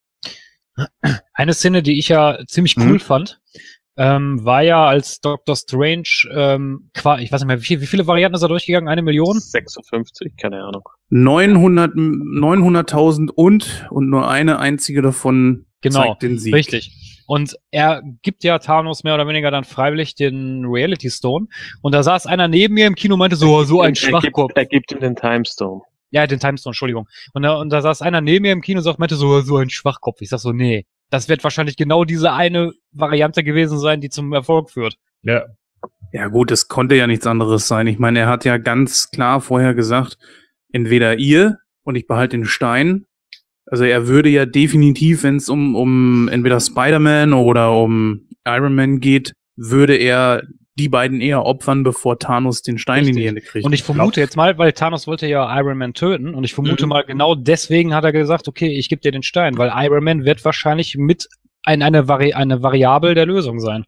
Eine Szene, die ich ja ziemlich cool Mhm. fand, ähm, war ja als Doctor Strange, ähm, qua- ich weiß nicht mehr, wie, viel, wie viele Varianten ist er durchgegangen? Eine Million? sechsundfünfzig, keine Ahnung. neunhundert, neunhunderttausend und, und nur eine einzige davon Genau, zeigt den Sieg. richtig. Und er gibt ja Thanos mehr oder weniger dann freiwillig den Reality Stone. Und da saß einer neben mir im Kino und meinte so, so ein Er Schwachkopf. gibt, er gibt ihm den Timestone. Ja, den Timestone, Entschuldigung. Und da, und da saß einer neben mir im Kino und sagt, meinte so, so ein Schwachkopf. Ich sag so, nee, das wird wahrscheinlich genau diese eine Variante gewesen sein, die zum Erfolg führt. Ja, Ja gut, es konnte ja nichts anderes sein. Ich meine, er hat ja ganz klar vorher gesagt, entweder ihr und ich behalte den Stein. Also er würde ja definitiv, wenn es um, um entweder Spider-Man oder um Iron Man geht, würde er die beiden eher opfern, bevor Thanos den Stein in die Richtig. Hände kriegt. Und ich vermute jetzt mal, weil Thanos wollte ja Iron Man töten, und ich vermute Mhm. mal, genau deswegen hat er gesagt, okay, ich gebe dir den Stein, weil Iron Man wird wahrscheinlich mit ein, eine, Vari eine Variable der Lösung sein.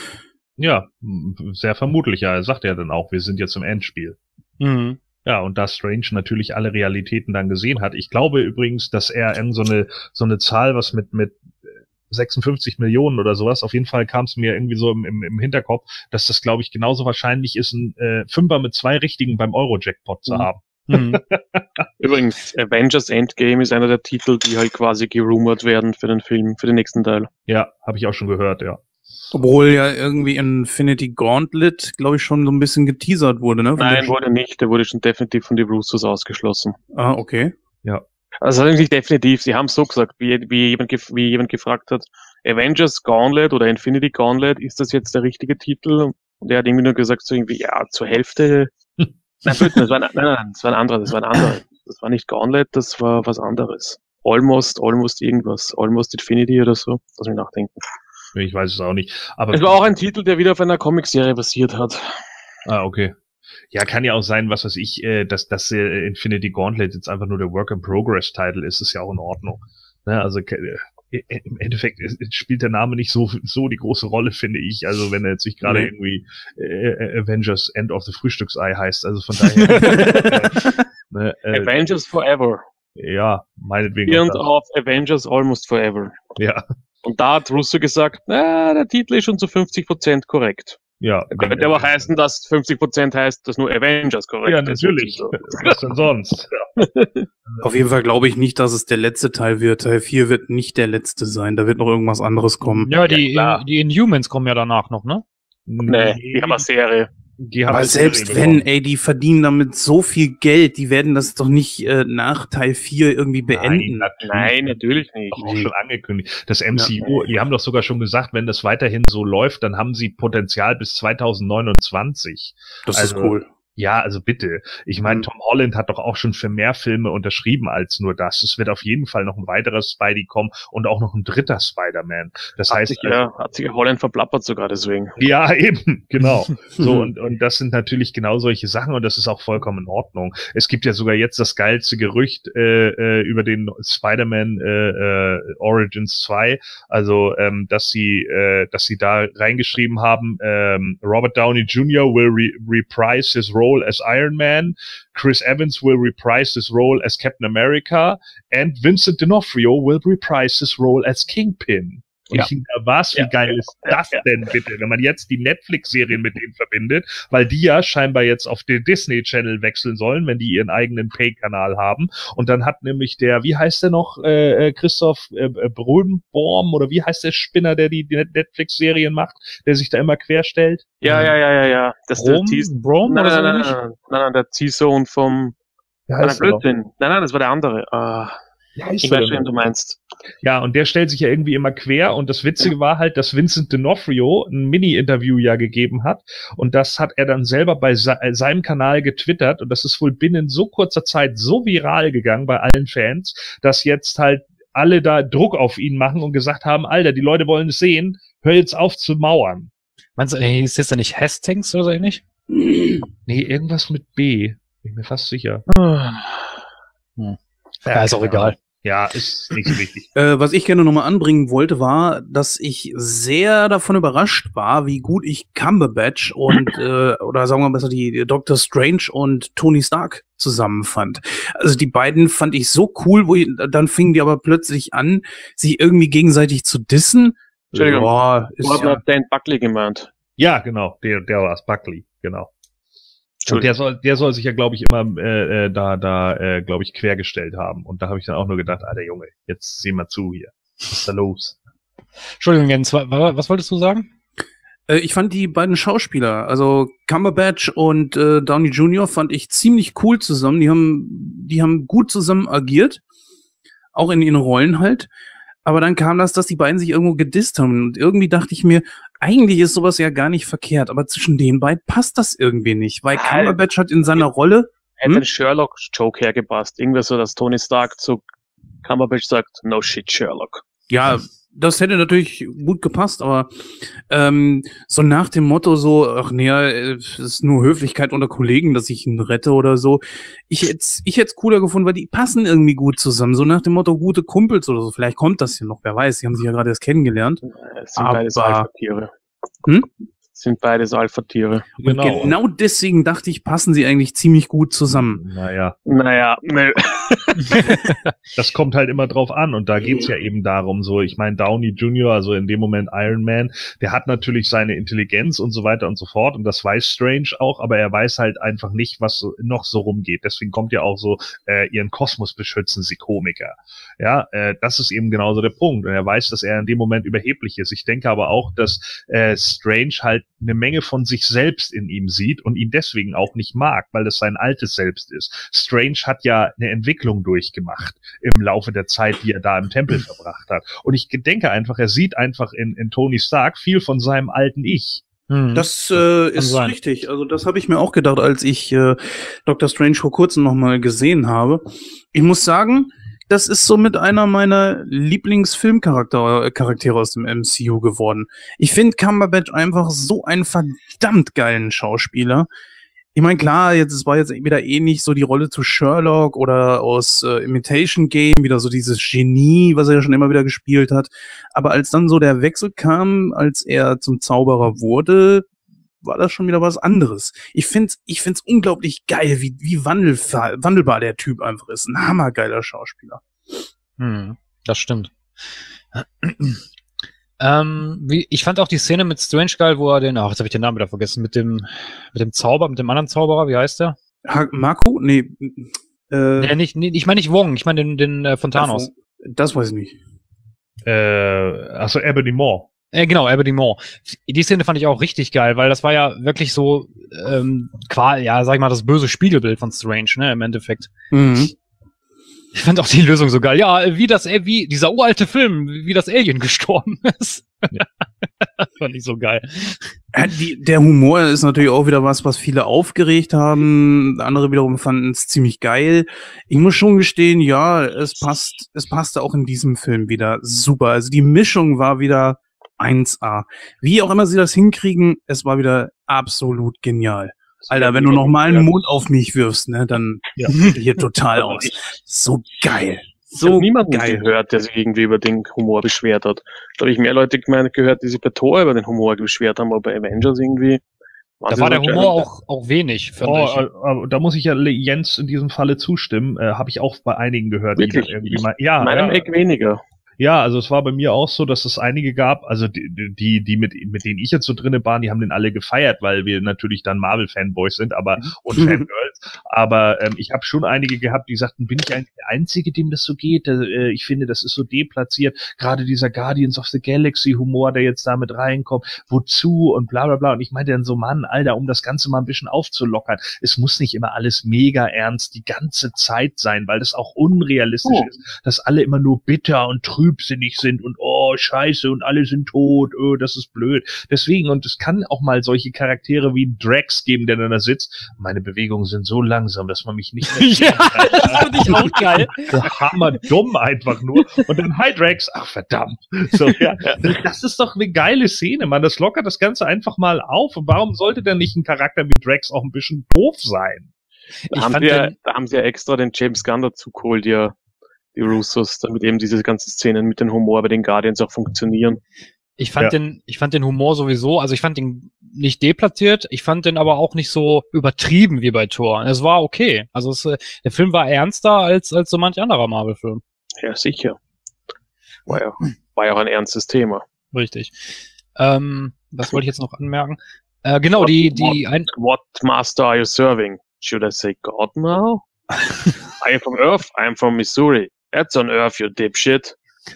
ja, m- sehr vermutlich, ja. Er sagt ja dann auch, wir sind jetzt im Endspiel. Mhm. Ja, und da Strange natürlich alle Realitäten dann gesehen hat. Ich glaube übrigens, dass er in so eine, so eine Zahl, was mit, mit sechsundfünfzig Millionen oder sowas. Auf jeden Fall kam es mir irgendwie so im, im, im Hinterkopf, dass das, glaube ich, genauso wahrscheinlich ist, ein äh, Fünfer mit zwei Richtigen beim Euro-Jackpot zu haben. Mhm. Übrigens, Avengers Endgame ist einer der Titel, die halt quasi gerumort werden für den Film, für den nächsten Teil. Ja, habe ich auch schon gehört, ja. Obwohl ja irgendwie Infinity Gauntlet, glaube ich, schon so ein bisschen geteasert wurde, ne? Von Nein, der- wurde nicht. Der wurde schon definitiv von den Russos ausgeschlossen. Ah, okay. Also eigentlich definitiv. Sie haben so gesagt, wie, wie, jemand, gef- wie jemand gefragt hat, Avengers Gauntlet oder Infinity Gauntlet, ist das jetzt der richtige Titel? Und er hat irgendwie nur gesagt, so irgendwie, ja, zur Hälfte. Nein, bitte, das war ein, nein, nein, das war ein anderer, das war ein anderer. Das war nicht Gauntlet, das war was anderes. Almost, almost irgendwas. Almost Infinity oder so. Lass mich nachdenken. Ich weiß es auch nicht. Aber Es war auch ein Titel, der wieder auf einer Comicserie basiert hat. Ah, okay. Ja, kann ja auch sein, was weiß ich, äh, dass das äh, Infinity Gauntlet jetzt einfach nur der Work-in-Progress-Title ist, ist ja auch in Ordnung. Ne, also äh, im Endeffekt äh, spielt der Name nicht so so die große Rolle, finde ich. Also wenn er jetzt nicht gerade Nee. irgendwie äh, Avengers End of the Frühstücksei heißt. Also von daher. äh, ne, äh, Avengers Forever. ja, meinetwegen. Und auch auf Avengers Almost Forever. das. Ja, Und da hat Russo gesagt, na, der Titel ist schon zu fünfzig Prozent korrekt. ja. Könnte aber auch heißen, dass fünfzig Prozent heißt, dass nur Avengers korrekt Ja, ist. natürlich. Was denn sonst? Auf jeden Fall glaube ich nicht, dass es der letzte Teil wird. Teil vier wird nicht der letzte sein. Da wird noch irgendwas anderes kommen. Ja, die, klar. die Inhumans kommen ja danach noch, ne? Nee, die haben eine Serie. Die haben Aber eine selbst Serie wenn, bekommen. ey, die verdienen damit so viel Geld, die werden das doch nicht äh, nach Teil vier irgendwie beenden. Nein, natürlich. Nein, natürlich nicht. Doch auch schon angekündigt. Das M C U, die haben doch sogar schon gesagt, wenn das weiterhin so läuft, dann haben sie Potenzial bis zweitausendneunundzwanzig. Das also, ist cool. Ja, also bitte. Ich meine, Mhm. Tom Holland hat doch auch schon für mehr Filme unterschrieben als nur das. Es wird auf jeden Fall noch ein weiterer Spidey kommen und auch noch ein dritter Spider-Man. Das Hat heißt, sich, also, ja, hat sich Holland verplappert sogar deswegen. ja, eben, genau. So, und, und das sind natürlich genau solche Sachen und das ist auch vollkommen in Ordnung. Es gibt ja sogar jetzt das geilste Gerücht äh, äh, über den Spider-Man äh, äh, Origins zwei, also ähm, dass sie äh, dass sie da reingeschrieben haben, ähm, Robert Downey Junior will re reprise his role as Iron Man, Chris Evans will reprise his role as Captain America and Vincent D'Onofrio will reprise his role as Kingpin. Und Ja. ich denke, was, wie Ja, geil ja, ist das ja, denn bitte, wenn man jetzt die Netflix-Serien mit denen verbindet, weil die ja scheinbar jetzt auf den Disney-Channel wechseln sollen, wenn die ihren eigenen Pay-Kanal haben. Und dann hat nämlich der, wie heißt der noch, äh, äh, Christoph äh, äh, Brönborn oder wie heißt der Spinner, der die, die Netflix-Serien macht, der sich da immer querstellt? Ja, ja, ja, ja, ja. Das ist der Brom, Teas- Brom Nein, oder so nein, nein, ähnlich? nein, nein, nein, der Ziehsohn vom, Wie nein, heißt der noch? Blödsinn. Nein, nein, das war der andere. Ah, Wie heißt ich der weiß denn schon, noch? wen du meinst. Ja, und der stellt sich ja irgendwie immer quer. Und das Witzige war halt, dass Vincent D'Onofrio ein Mini-Interview ja gegeben hat. Und das hat er dann selber bei se äh, seinem Kanal getwittert. Und das ist wohl binnen so kurzer Zeit so viral gegangen bei allen Fans, dass jetzt halt alle da Druck auf ihn machen und gesagt haben, Alter, die Leute wollen es sehen, hör jetzt auf zu mauern. Meinst du, äh, ist das denn nicht Hastings oder so ähnlich? Nee, irgendwas mit B. Bin ich mir fast sicher. Ja, ist auch egal. Ja, ist nicht so wichtig. Äh, was ich gerne nochmal anbringen wollte, war, dass ich sehr davon überrascht war, wie gut ich Cumberbatch und, äh, oder sagen wir besser, die, die Doctor Strange und Tony Stark zusammenfand. Also die beiden fand ich so cool, wo ich, dann fingen die aber plötzlich an, sich irgendwie gegenseitig zu dissen. Entschuldigung. Boah, ist Du hast ja, noch Dan Buckley gemeint. Ja, genau, der, der war es, Buckley, genau. Und Entschuldigung. der soll, der soll sich ja, glaube ich, immer äh, äh, da, da, äh, glaube ich, quergestellt haben. Und da habe ich dann auch nur gedacht, Alter Junge, jetzt seh mal zu hier. Was ist da los? Entschuldigung, Jens, wa- wa- was wolltest du sagen? Äh, ich fand die beiden Schauspieler, also Cumberbatch und äh, Downey Junior fand ich ziemlich cool zusammen. Die haben, die haben gut zusammen agiert, auch in ihren Rollen halt. Aber dann kam das, dass die beiden sich irgendwo gedisst haben. Und irgendwie dachte ich mir, eigentlich ist sowas ja gar nicht verkehrt. Aber zwischen den beiden passt das irgendwie nicht. Weil Halt. Cumberbatch hat in seiner Rolle, Hätte Hm? ein Sherlock-Joke hergepasst. Irgendwer so, dass Tony Stark zu Cumberbatch sagt, no shit, Sherlock. ja, das hätte natürlich gut gepasst, aber ähm, so nach dem Motto so, ach nee, äh, es ist nur Höflichkeit unter Kollegen, dass ich ihn rette oder so. Ich hätte ich hätte es cooler gefunden, weil die passen irgendwie gut zusammen. So nach dem Motto gute Kumpels oder so. Vielleicht kommt das hier noch, wer weiß. Die haben sich ja gerade erst kennengelernt. Es sind Aber- beides Alpha-Tiere. Hm? sind beides Alpha-Tiere. Und genau. genau deswegen dachte ich, passen sie eigentlich ziemlich gut zusammen. Naja. Naja, nö. Das kommt halt immer drauf an und da geht's ja eben darum, so, ich meine, Downey Junior, also in dem Moment Iron Man, der hat natürlich seine Intelligenz und so weiter und so fort und das weiß Strange auch, aber er weiß halt einfach nicht, was so, noch so rumgeht. Deswegen kommt ja auch so, äh, ihren Kosmos beschützen sie Komiker. Ja, äh, das ist eben genauso der Punkt und er weiß, dass er in dem Moment überheblich ist. Ich denke aber auch, dass äh, Strange halt eine Menge von sich selbst in ihm sieht und ihn deswegen auch nicht mag, weil das sein altes Selbst ist. Strange hat ja eine Entwicklung durchgemacht im Laufe der Zeit, die er da im Tempel verbracht hat. Und ich denke einfach, er sieht einfach in, in Tony Stark viel von seinem alten Ich. Das äh, ist sein. richtig. Also das habe ich mir auch gedacht, als ich äh, Doctor Strange vor kurzem noch mal gesehen habe. Ich muss sagen, das ist somit einer meiner Lieblingsfilmcharaktere Charaktere aus dem M C U geworden. Ich finde Cumberbatch einfach so einen verdammt geilen Schauspieler. Ich meine, klar, jetzt es war jetzt wieder eh nicht so die Rolle zu Sherlock oder aus äh, Imitation Game, wieder so dieses Genie, was er ja schon immer wieder gespielt hat. Aber als dann so der Wechsel kam, als er zum Zauberer wurde, war das schon wieder was anderes. Ich find's, ich find's unglaublich geil, wie, wie wandelbar, wandelbar der Typ einfach ist. Ein hammergeiler Schauspieler. Hm, das stimmt. ähm, wie, ich fand auch die Szene mit Strange geil, wo er den, ach, jetzt habe ich den Namen wieder vergessen, mit dem, mit dem Zauber, mit dem anderen Zauberer, wie heißt der? Ha Marco? Nee. Äh, nee, nicht, nee, ich meine nicht Wong, ich meine den, den äh, von Thanos. Das weiß ich nicht. Äh, also Ebony Maw. Äh, genau, Ebony Maw. Die Szene fand ich auch richtig geil, weil das war ja wirklich so, ähm, qual, ja, sag ich mal, das böse Spiegelbild von Strange, ne, im Endeffekt. Mhm. Ich fand auch die Lösung so geil. Ja, wie das, wie dieser uralte Film, wie das Alien gestorben ist. Ja. Das fand ich so geil. Ja, die, der Humor ist natürlich auch wieder was, was viele aufgeregt haben. Andere wiederum fanden es ziemlich geil. Ich muss schon gestehen, ja, es passt, es passte auch in diesem Film wieder super. Also die Mischung war wieder eins A. Wie auch immer sie das hinkriegen, es war wieder absolut genial. Alter, wenn du noch mal einen Mond auf mich wirfst, ne, dann ja. hier total aus. So geil. So ich hab niemanden geil. gehört, der sich irgendwie über den Humor beschwert hat. Da habe ich mehr Leute gemeint, gehört, die sich bei Thor über den Humor beschwert haben, aber bei Avengers irgendwie. Da war der Humor auch, auch wenig, finde oh, ich. Äh, da muss ich ja Jens in diesem Falle zustimmen. Äh, habe ich auch bei einigen gehört. Wirklich? Die irgendwie mal, ja, meinem ja. Eck weniger. Ja, also es war bei mir auch so, dass es einige gab, also die, die, die mit, mit denen ich jetzt so drinne waren, die haben den alle gefeiert, weil wir natürlich dann Marvel-Fanboys sind, aber und Fangirls. Aber ähm, ich habe schon einige gehabt, die sagten, bin ich eigentlich der Einzige, dem das so geht? Äh, ich finde, das ist so deplatziert. Gerade dieser Guardians of the Galaxy-Humor, der jetzt da mit reinkommt, wozu und bla bla bla. Und ich meinte dann so, Mann, Alter, um das Ganze mal ein bisschen aufzulockern, es muss nicht immer alles mega ernst die ganze Zeit sein, weil das auch unrealistisch oh. ist, dass alle immer nur bitter und trüb trübsinnig sind und oh, scheiße und alle sind tot, oh, das ist blöd. Deswegen, und es kann auch mal solche Charaktere wie Drax geben, der dann da sitzt. Meine Bewegungen sind so langsam, dass man mich nicht mehr ja, das finde ich auch geil. Hammerdumm einfach nur. Und dann, hi Drax, ach verdammt. So, ja, das ist doch eine geile Szene, man. Das lockert das Ganze einfach mal auf. Und warum sollte denn nicht ein Charakter wie Drax auch ein bisschen doof sein? Da, haben, sie ja, da haben sie ja extra den James Gunn dazu geholt, ja. Die Russos, damit eben diese ganzen Szenen mit dem Humor bei den Guardians auch funktionieren. Ich fand ja. den, ich fand den Humor sowieso, also ich fand den nicht deplatziert, ich fand den aber auch nicht so übertrieben wie bei Thor. Es war okay. Also es, der Film war ernster als, als so manch anderer Marvel-Film. Ja, sicher. War ja, war ja auch ein ernstes Thema. Richtig. Ähm, was wollte ich jetzt noch anmerken? Äh, genau, what, die, die, what, ein what master are you serving? Should I say God now? I am from Earth, I am from Missouri. That's on Earth, you dipshit.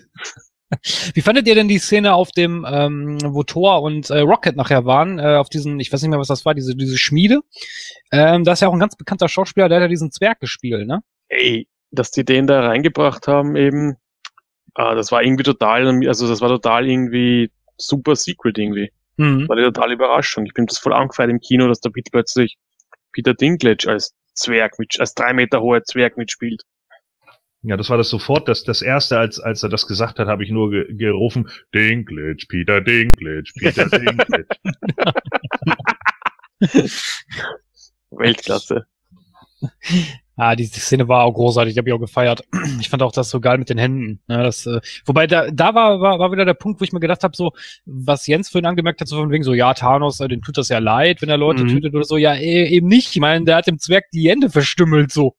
Wie fandet ihr denn die Szene auf dem, ähm, wo Thor und äh, Rocket nachher waren, äh, auf diesen, ich weiß nicht mehr, was das war, diese diese Schmiede? Ähm, da ist ja auch ein ganz bekannter Schauspieler, der hat ja diesen Zwerg gespielt, ne? Ey, dass die den da reingebracht haben eben, äh, das war irgendwie total, also das war total irgendwie super Secret irgendwie. Mhm. War die total Überraschung. Ich bin das voll angefeiert im Kino, dass da plötzlich Peter Dinklage als Zwerg, mit, als drei Meter hoher Zwerg mitspielt. Ja, das war das sofort, das, das erste, als, als er das gesagt hat, habe ich nur ge, gerufen, Dinklage, Peter Dinklage, Peter Dinklage. Weltklasse. Ah, die, die Szene war auch großartig, die habe ich auch gefeiert. Ich fand auch das so geil mit den Händen. Ja, das, äh, wobei da, da war, war, war wieder der Punkt, wo ich mir gedacht habe, so, was Jens vorhin angemerkt hat, so von wegen so, ja, Thanos, äh, dem tut das ja leid, wenn er Leute Mhm. tötet oder so. Ja, eh, eben nicht. Ich meine, der hat dem Zwerg die Hände verstümmelt, so.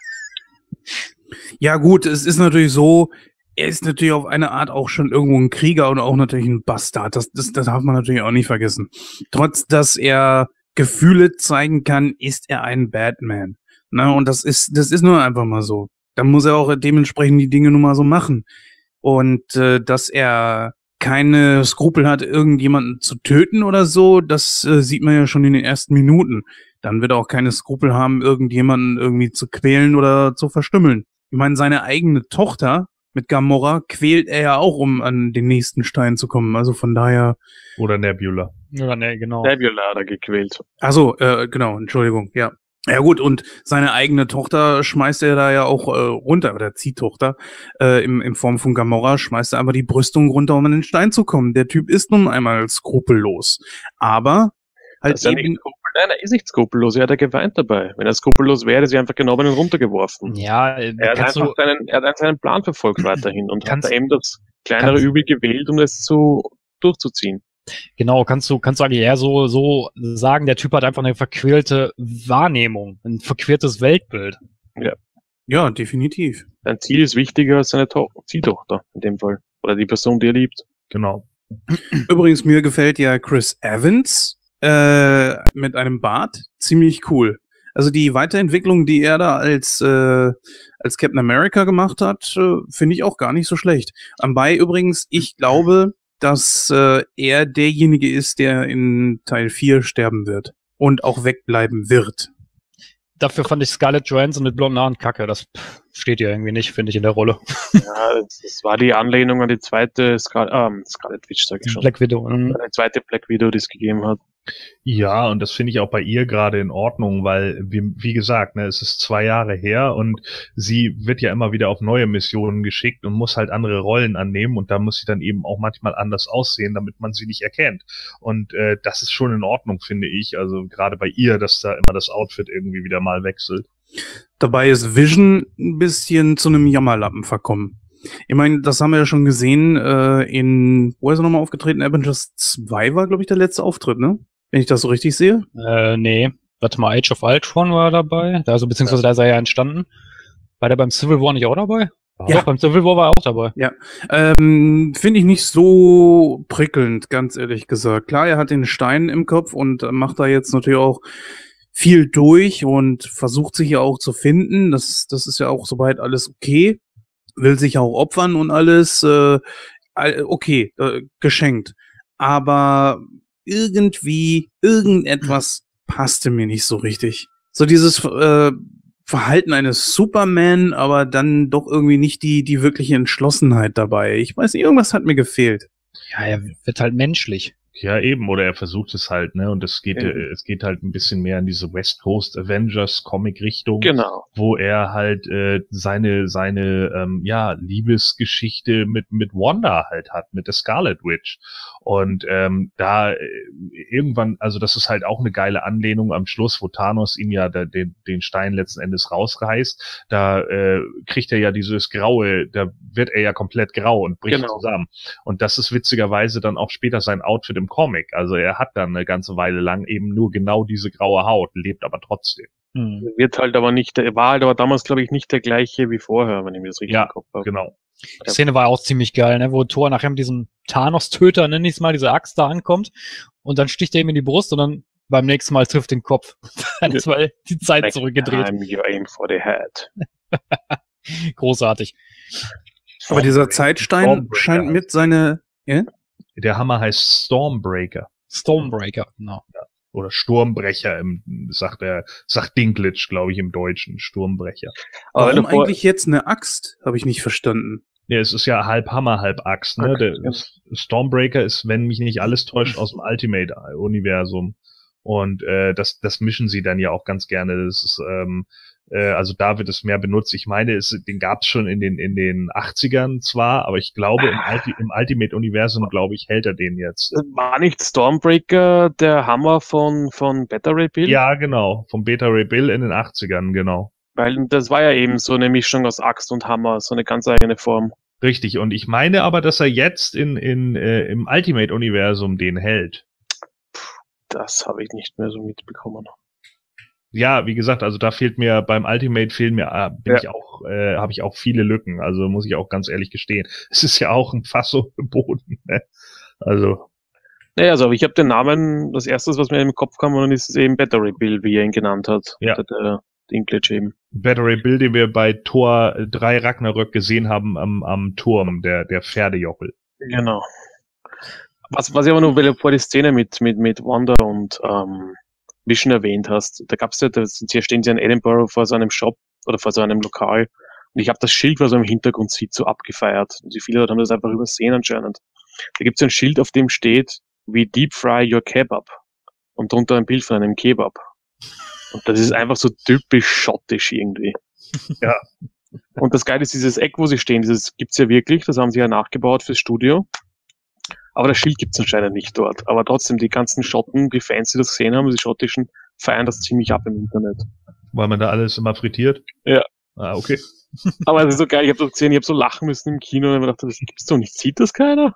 Ja gut, es ist natürlich so, er ist natürlich auf eine Art auch schon irgendwo ein Krieger und auch natürlich ein Bastard. Das, das, das darf man natürlich auch nicht vergessen. Trotz, dass er Gefühle zeigen kann, ist er ein Batman. Na, und das ist, das ist nur einfach mal so. Da muss er auch dementsprechend die Dinge nun mal so machen. Und äh, dass er keine Skrupel hat, irgendjemanden zu töten oder so, das äh, sieht man ja schon in den ersten Minuten. Dann wird er auch keine Skrupel haben, irgendjemanden irgendwie zu quälen oder zu verstümmeln. Ich meine, seine eigene Tochter mit Gamora quält er ja auch, um an den nächsten Stein zu kommen. Also von daher. Oder Nebula. Ja, nee, genau. Nebula hat er gequält. Also, äh, genau, Entschuldigung, ja. Ja gut, und seine eigene Tochter schmeißt er da ja auch äh, runter, oder Ziehtochter, äh, im, in Form von Gamora, schmeißt er aber die Brüstung runter, um an den Stein zu kommen. Der Typ ist nun einmal skrupellos. Aber halt Das ist ja eben, nicht skrupel- Nein, er ist nicht skrupellos, er hat ja geweint dabei. Wenn er skrupellos wäre, hätte sie einfach genommen und runtergeworfen. Ja, äh, Er hat kannst einfach du, seinen, er hat seinen Plan verfolgt weiterhin und hat Kannst- da eben das kleinere kannst- Übel gewählt, um das zu durchzuziehen. genau, kannst du, kannst du eigentlich eher so, so sagen, der Typ hat einfach eine verquirlte Wahrnehmung, ein verquirltes Weltbild. ja, definitiv. Sein Ziel ist wichtiger als seine to Ziehtochter in dem Fall. Oder die Person, die er liebt. Genau. Übrigens, mir gefällt ja Chris Evans äh, mit einem Bart ziemlich cool. Also die Weiterentwicklung, die er da als äh, als Captain America gemacht hat, äh, finde ich auch gar nicht so schlecht. Anbei übrigens, ich glaube, dass äh, er derjenige ist, der in Teil vier sterben wird und auch wegbleiben wird. Dafür fand ich Scarlett Johansson mit blonden Haaren kacke. Das pff, steht ja irgendwie nicht, finde ich, in der Rolle. Ja, das, das war die Anlehnung an die zweite Scar ähm, Scarlet Witch, sag ich schon. Black Widow. ähm, Die zweite Black Widow, die es gegeben hat. Ja, und das finde ich auch bei ihr gerade in Ordnung, weil, wie, wie gesagt, ne, es ist zwei Jahre her und sie wird ja immer wieder auf neue Missionen geschickt und muss halt andere Rollen annehmen und da muss sie dann eben auch manchmal anders aussehen, damit man sie nicht erkennt. Und äh, das ist schon in Ordnung, finde ich. Also gerade bei ihr, dass da immer das Outfit irgendwie wieder mal wechselt. Dabei ist Vision ein bisschen zu einem Jammerlappen verkommen. Ich meine, das haben wir ja schon gesehen äh, in, wo ist er nochmal aufgetreten? Avengers zwei war, glaube ich, der letzte Auftritt, ne? Wenn ich das so richtig sehe. Äh, nee. Warte mal, Age of Ultron war dabei. Also, beziehungsweise da ist er ja entstanden. War der beim Civil War nicht auch dabei? Ja. Doch, beim Civil War war er auch dabei. Ähm, finde ich nicht so prickelnd, ganz ehrlich gesagt. Klar, er hat den Stein im Kopf und äh, macht da jetzt natürlich auch viel durch und versucht sich ja auch zu finden. Das, das ist ja auch soweit alles okay. Will sich auch opfern und alles. Äh, all- okay, äh, geschenkt. Aber irgendwie, irgendetwas passte mir nicht so richtig. So dieses äh, Verhalten eines Superman, aber dann doch irgendwie nicht die, die wirkliche Entschlossenheit dabei. Ich weiß nicht, irgendwas hat mir gefehlt. Ja, er wird halt menschlich. Ja, eben, oder er versucht es halt, ne? Und es geht, Ja. äh, es geht halt ein bisschen mehr in diese West Coast Avengers Comic Richtung. Genau. Wo er halt äh, seine seine ähm, ja Liebesgeschichte mit mit Wanda halt hat, mit der Scarlet Witch. Und ähm, da äh, irgendwann, also das ist halt auch eine geile Anlehnung am Schluss, wo Thanos ihm ja da, den den Stein letzten Endes rausreißt. Da äh, kriegt er ja dieses Graue, da wird er ja komplett grau und bricht Genau. zusammen. Und das ist witzigerweise dann auch später sein Outfit im Comic. Also er hat dann eine ganze Weile lang eben nur genau diese graue Haut, lebt aber trotzdem. Hm. Wird halt aber nicht, der war halt aber damals, glaube ich, nicht der gleiche wie vorher, wenn ich mir das richtig Ja, im Kopf habe. Genau. Die Szene war auch ziemlich geil, ne? Wo Thor nachher mit diesem Thanos-Töter, nenne ich es mal, diese Axt da ankommt und dann sticht er ihm in die Brust und dann beim nächsten Mal trifft den Kopf. Dann ist mal die Zeit Next zurückgedreht. time you aim for the head. Großartig. Aber dieser Zeitstein Stormbreaker scheint heißt- mit seine, ja? Der Hammer heißt Stormbreaker. Stormbreaker, genau. Oder Sturmbrecher, im, sagt er, sagt Dinklage, glaube ich, im Deutschen. Sturmbrecher. Aber wenn Warum du vor- eigentlich jetzt eine Axt? Habe ich nicht verstanden. Ja, es ist ja halb Hammer, halb Axt, ne? Okay, Der ja. Stormbreaker ist, wenn mich nicht alles täuscht, aus dem Ultimate-Universum. Und äh, das, das mischen sie dann ja auch ganz gerne. Das ist, ähm, Äh, also da wird es mehr benutzt. Ich meine, es, den gab es schon in den in den achtzigern zwar, aber ich glaube im, Ulti, im Ultimate-Universum, glaube ich, hält er den jetzt. War nicht Stormbreaker der Hammer von von Beta Ray Bill? Ja, genau, vom Beta Ray Bill in den achtzigern, genau. Weil das war ja eben so eine Mischung aus Axt und Hammer, so eine ganz eigene Form. Richtig, und ich meine aber, dass er jetzt in in äh, im Ultimate-Universum den hält. Das habe ich nicht mehr so mitbekommen. Ja, wie gesagt, also da fehlt mir beim Ultimate fehlen mir äh, bin Ja. ich auch äh, habe ich auch viele Lücken, also muss ich auch ganz ehrlich gestehen. Es ist ja auch ein Fass ohne Boden, ne? Also Naja, also ich habe den Namen, das erste, was mir im Kopf kam, und dann ist es eben Battery Bill, wie er ihn genannt hat. Ja. Der, der Dinklage eben. Battery Bill, den wir bei Tor drei Ragnarök gesehen haben am am Turm, der der Pferdejochel. Genau. Was, was ich aber noch will, vor die Szene mit, mit, mit Wanda und ähm, wie schon erwähnt hast, da gab's ja, da sind sie, stehen sie in Edinburgh vor so einem Shop oder vor so einem Lokal und ich habe das Schild, was man im Hintergrund sieht, so abgefeiert. Und die viele Leute haben das einfach übersehen anscheinend. Da gibt's ein Schild, auf dem steht, wie deep fry your kebab. Und drunter ein Bild von einem Kebab. Und das ist einfach so typisch schottisch irgendwie. Ja. Und das Geile ist, dieses Eck, wo sie stehen, dieses gibt's ja wirklich, das haben sie ja nachgebaut fürs Studio. Aber das Schild gibt's anscheinend nicht dort. Aber trotzdem, die ganzen Schotten, die Fans, die das gesehen haben, die schottischen, feiern das ziemlich ab im Internet. Weil man da alles immer frittiert? Ja. Ah, okay. Aber es ist so geil, ich habe das gesehen, ich habe so lachen müssen im Kino und hab mir gedacht, das gibt's doch nicht, sieht das keiner?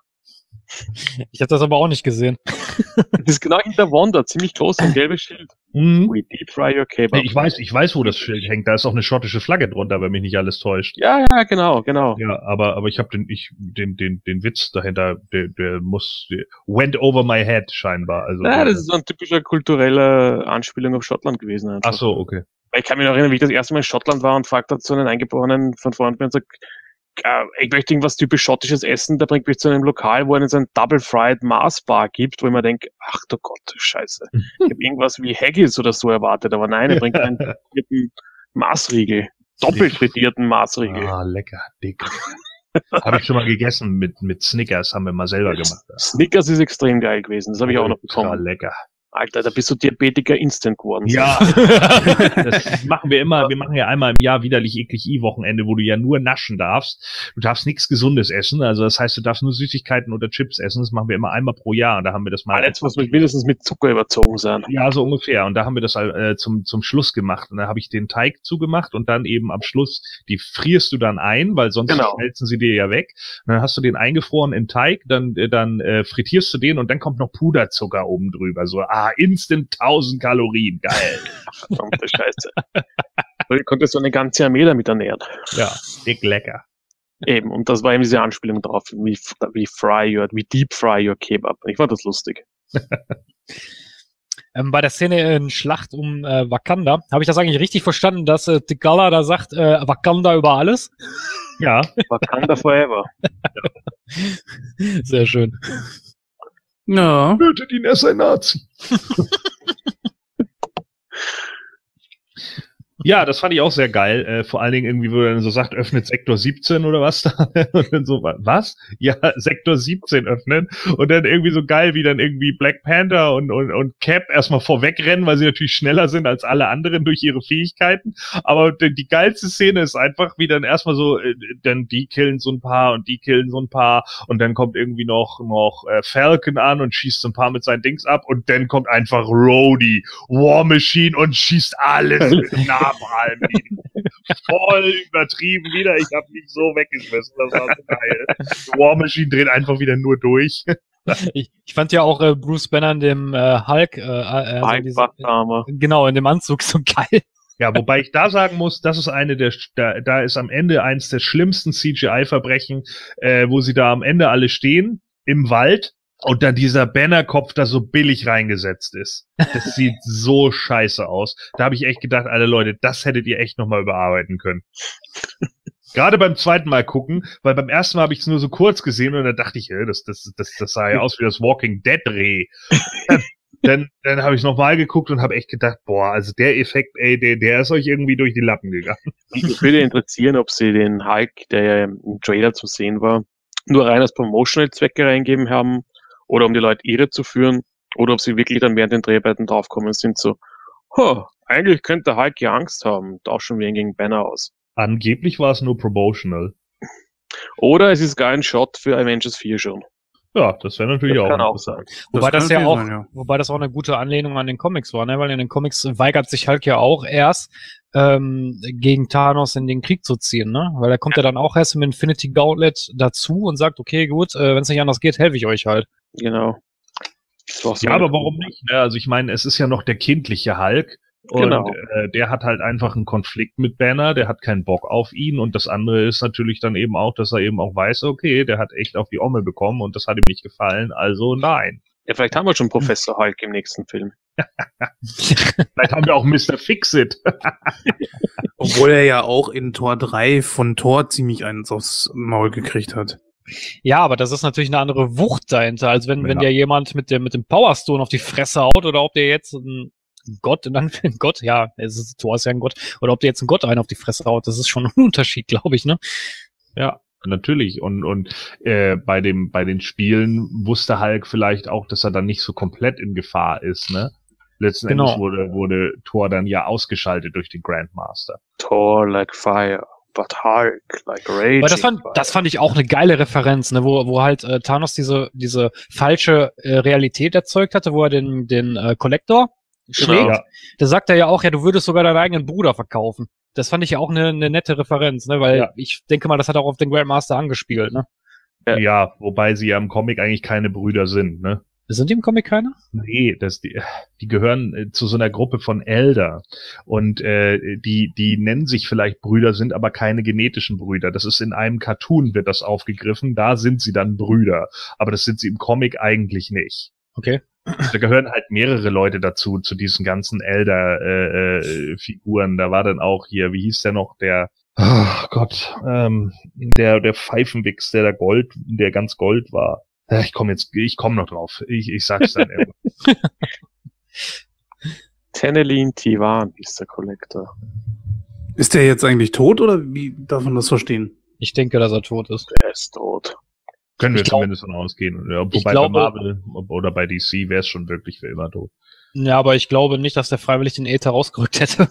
Ich habe das aber auch nicht gesehen. Das ist genau hinter Wanda, ziemlich groß, ein gelbes Schild. Mhm. We deep fry your kebab. Ich weiß, ich weiß, wo das Schild hängt. Da ist auch eine schottische Flagge drunter, wenn mich nicht alles täuscht. Ja, ja, genau, genau. Ja, aber aber ich habe den ich den den den Witz dahinter, der der muss der went over my head scheinbar. Also Ja, das ist so ein typischer kultureller Anspielung auf Schottland gewesen. Einfach. Ach so, okay. Weil ich kann mich noch erinnern, wie ich das erste Mal in Schottland war und fragt hat so einen Eingeborenen von Freunden und sagt, äh, ich möchte irgendwas typisch Schottisches essen, der bringt mich zu einem Lokal, wo es einen Double Fried Mars Bar gibt, wo ich mir denke, ach du Gott, Scheiße. Ich habe irgendwas wie Haggis oder so erwartet, aber nein, er bringt einen frittierten Marsriegel. Doppelt frittierten Marsriegel. Ah, lecker, dick. Habe ich schon mal gegessen mit mit Snickers, haben wir mal selber gemacht. Snickers ist extrem geil gewesen, das habe ich auch noch Ultra bekommen. lecker. Alter, da bist du Diabetiker instant geworden. Ja, das machen wir immer. Wir machen ja einmal im Jahr widerlich eklig I-Wochenende, wo du ja nur naschen darfst. Du darfst nichts Gesundes essen. Also das heißt, du darfst nur Süßigkeiten oder Chips essen. Das machen wir immer einmal pro Jahr. Und da haben wir das mal. Jetzt muss mit mindestens mit Zucker überzogen sein. Ja, so ungefähr. Und da haben wir das äh, zum zum Schluss gemacht. Und da habe ich den Teig zugemacht und dann eben am Schluss, die frierst du dann ein, weil sonst Genau. schmelzen sie dir ja weg. Und dann hast du den eingefroren in Teig, dann äh, dann äh, frittierst du den und dann kommt noch Puderzucker oben drüber. So, ah, instant tausend Kalorien. Geil. Verdammte Scheiße. Du konntest so eine ganze Armee damit ernähren. Ja, dick lecker. Eben, und das war eben diese Anspielung drauf, wie, wie fry your, wie deep fry your Kebab. Ich fand das lustig. Ähm, bei der Szene in Schlacht um äh, Wakanda, habe ich das eigentlich richtig verstanden, dass äh, T'Challa da sagt, äh, Wakanda über alles? Ja. Wakanda forever. Sehr schön. Ja. Tötet ihn, er ist ein Nazi. Ja, das fand ich auch sehr geil. Äh, vor allen Dingen irgendwie, wo er dann so sagt, öffnet Sektor siebzehn oder was da. Und dann so, was? Ja, Sektor siebzehn öffnen. Und dann irgendwie so geil, wie dann irgendwie Black Panther und, und, und Cap erstmal vorwegrennen, weil sie natürlich schneller sind als alle anderen durch ihre Fähigkeiten. Aber die, die geilste Szene ist einfach, wie dann erstmal so, äh, dann die killen so ein paar und die killen so ein paar. Und dann kommt irgendwie noch, noch äh, Falcon an und schießt so ein paar mit seinen Dings ab. Und dann kommt einfach Rhodey, War Machine und schießt alles mit dem Namen. Voll übertrieben wieder. Ich habe mich so weggeschmissen. Das war so geil. War Machine dreht einfach wieder nur durch. Ich, ich fand ja auch äh, Bruce Banner in dem äh, Hulk, äh, äh, also diese, Hulk-Bastame. genau, in dem Anzug so geil. Ja, wobei ich da sagen muss, das ist eine der, da, da ist am Ende eins der schlimmsten C G I-Verbrechen, äh, wo sie da am Ende alle stehen, im Wald, und dann dieser Bannerkopf da so billig reingesetzt ist. Das sieht so scheiße aus. Da habe ich echt gedacht, alle Leute, das hättet ihr echt nochmal überarbeiten können. Gerade beim zweiten Mal gucken, weil beim ersten Mal habe ich es nur so kurz gesehen und dann dachte ich, äh, das, das, das, das sah ja aus wie das Walking Dead Reh. Dann, dann habe ich nochmal geguckt und habe echt gedacht, boah, also der Effekt, ey, der, der ist euch irgendwie durch die Lappen gegangen. Mich würde interessieren, ob sie den Hulk, der ja im Trailer zu sehen war, nur rein als Promotional-Zwecke reingeben haben, oder um die Leute irre zu führen, oder ob sie wirklich dann während den Dreharbeiten draufkommen sind, so, Huh, eigentlich könnte Hulk ja Angst haben. Tauschen wir ihn gegen Banner aus. Angeblich war es nur promotional. Oder es ist gar ein Shot für Avengers vier schon. Ja, das wäre natürlich Das auch. kann auch sein. Wobei Das das, kann ja natürlich auch, sein, ja. wobei das auch eine gute Anlehnung an den Comics war, ne? Weil in den Comics weigert sich Hulk ja auch erst, ähm, gegen Thanos in den Krieg zu ziehen, ne? Weil er kommt ja dann auch erst im Infinity Gauntlet dazu und sagt, okay, gut, äh, wenn es nicht anders geht, helfe ich euch halt. Genau. So, Ja, aber warum nicht? Ne? Also ich meine, es ist ja noch der kindliche Hulk. Und Genau. äh, der hat halt einfach einen Konflikt mit Banner, der hat keinen Bock auf ihn. Und das andere ist natürlich dann eben auch, dass er eben auch weiß, okay, der hat echt auf die Omme bekommen und das hat ihm nicht gefallen, also nein. Ja, vielleicht haben wir schon Professor Hulk im nächsten Film. Vielleicht haben wir auch Mister Fixit. Obwohl er ja auch in Tor drei von Thor ziemlich eins aufs Maul gekriegt hat. Ja, aber das ist natürlich eine andere Wucht dahinter, als wenn, Ja. wenn dir jemand mit dem, mit dem Power Stone auf die Fresse haut oder ob der jetzt ein Gott, in Anführungszeichen Gott, ja, es ist, Thor ist ja ein Gott, oder ob der jetzt ein Gott einen auf die Fresse haut, das ist schon ein Unterschied, glaube ich, ne? Ja, natürlich. Und und äh, bei dem bei den Spielen wusste Hulk vielleicht auch, dass er dann nicht so komplett in Gefahr ist, ne? Letzten Genau. Endes wurde wurde Thor dann ja ausgeschaltet durch den Grandmaster. Thor like fire, but Hulk like raging Aber das fand, fire. das fand ich auch eine geile Referenz, ne, wo, wo halt äh, Thanos diese, diese falsche äh, Realität erzeugt hatte, wo er den, den äh, Collector schlägt. Genau. Ja. Da sagt er ja auch, ja, du würdest sogar deinen eigenen Bruder verkaufen. Das fand ich ja auch eine, eine nette Referenz, ne, weil Ja. ich denke mal, das hat auch auf den Grandmaster angespielt, ne? Ja. Ja, wobei sie ja im Comic eigentlich keine Brüder sind, ne? Sind die im Comic keine? Nee, das, die, die gehören äh, zu so einer Gruppe von Elder. Und äh, die, die nennen sich vielleicht Brüder, sind aber keine genetischen Brüder. Das ist in einem Cartoon, wird das aufgegriffen. Da sind sie dann Brüder. Aber das sind sie im Comic eigentlich nicht. Okay. Da gehören halt mehrere Leute dazu, zu diesen ganzen Elder-Figuren. Da war dann auch hier, wie hieß der noch, der, oh Gott, ähm, der, der Pfeifenwichs, der da Gold, der ganz Gold war. Ja, ich komme jetzt, ich komme noch drauf. Ich, ich sag's dann irgendwann. Tennelin Tivan ist der Collector. Ist der jetzt eigentlich tot oder wie darf man das verstehen? Ich denke, dass er tot ist. Er ist tot. Können wir Ich glaub- zumindest von ausgehen. Ja, ich wobei glaube- bei Marvel oder bei D C wäre es schon wirklich für immer tot. Ja, aber ich glaube nicht, dass der freiwillig den Äther rausgerückt hätte.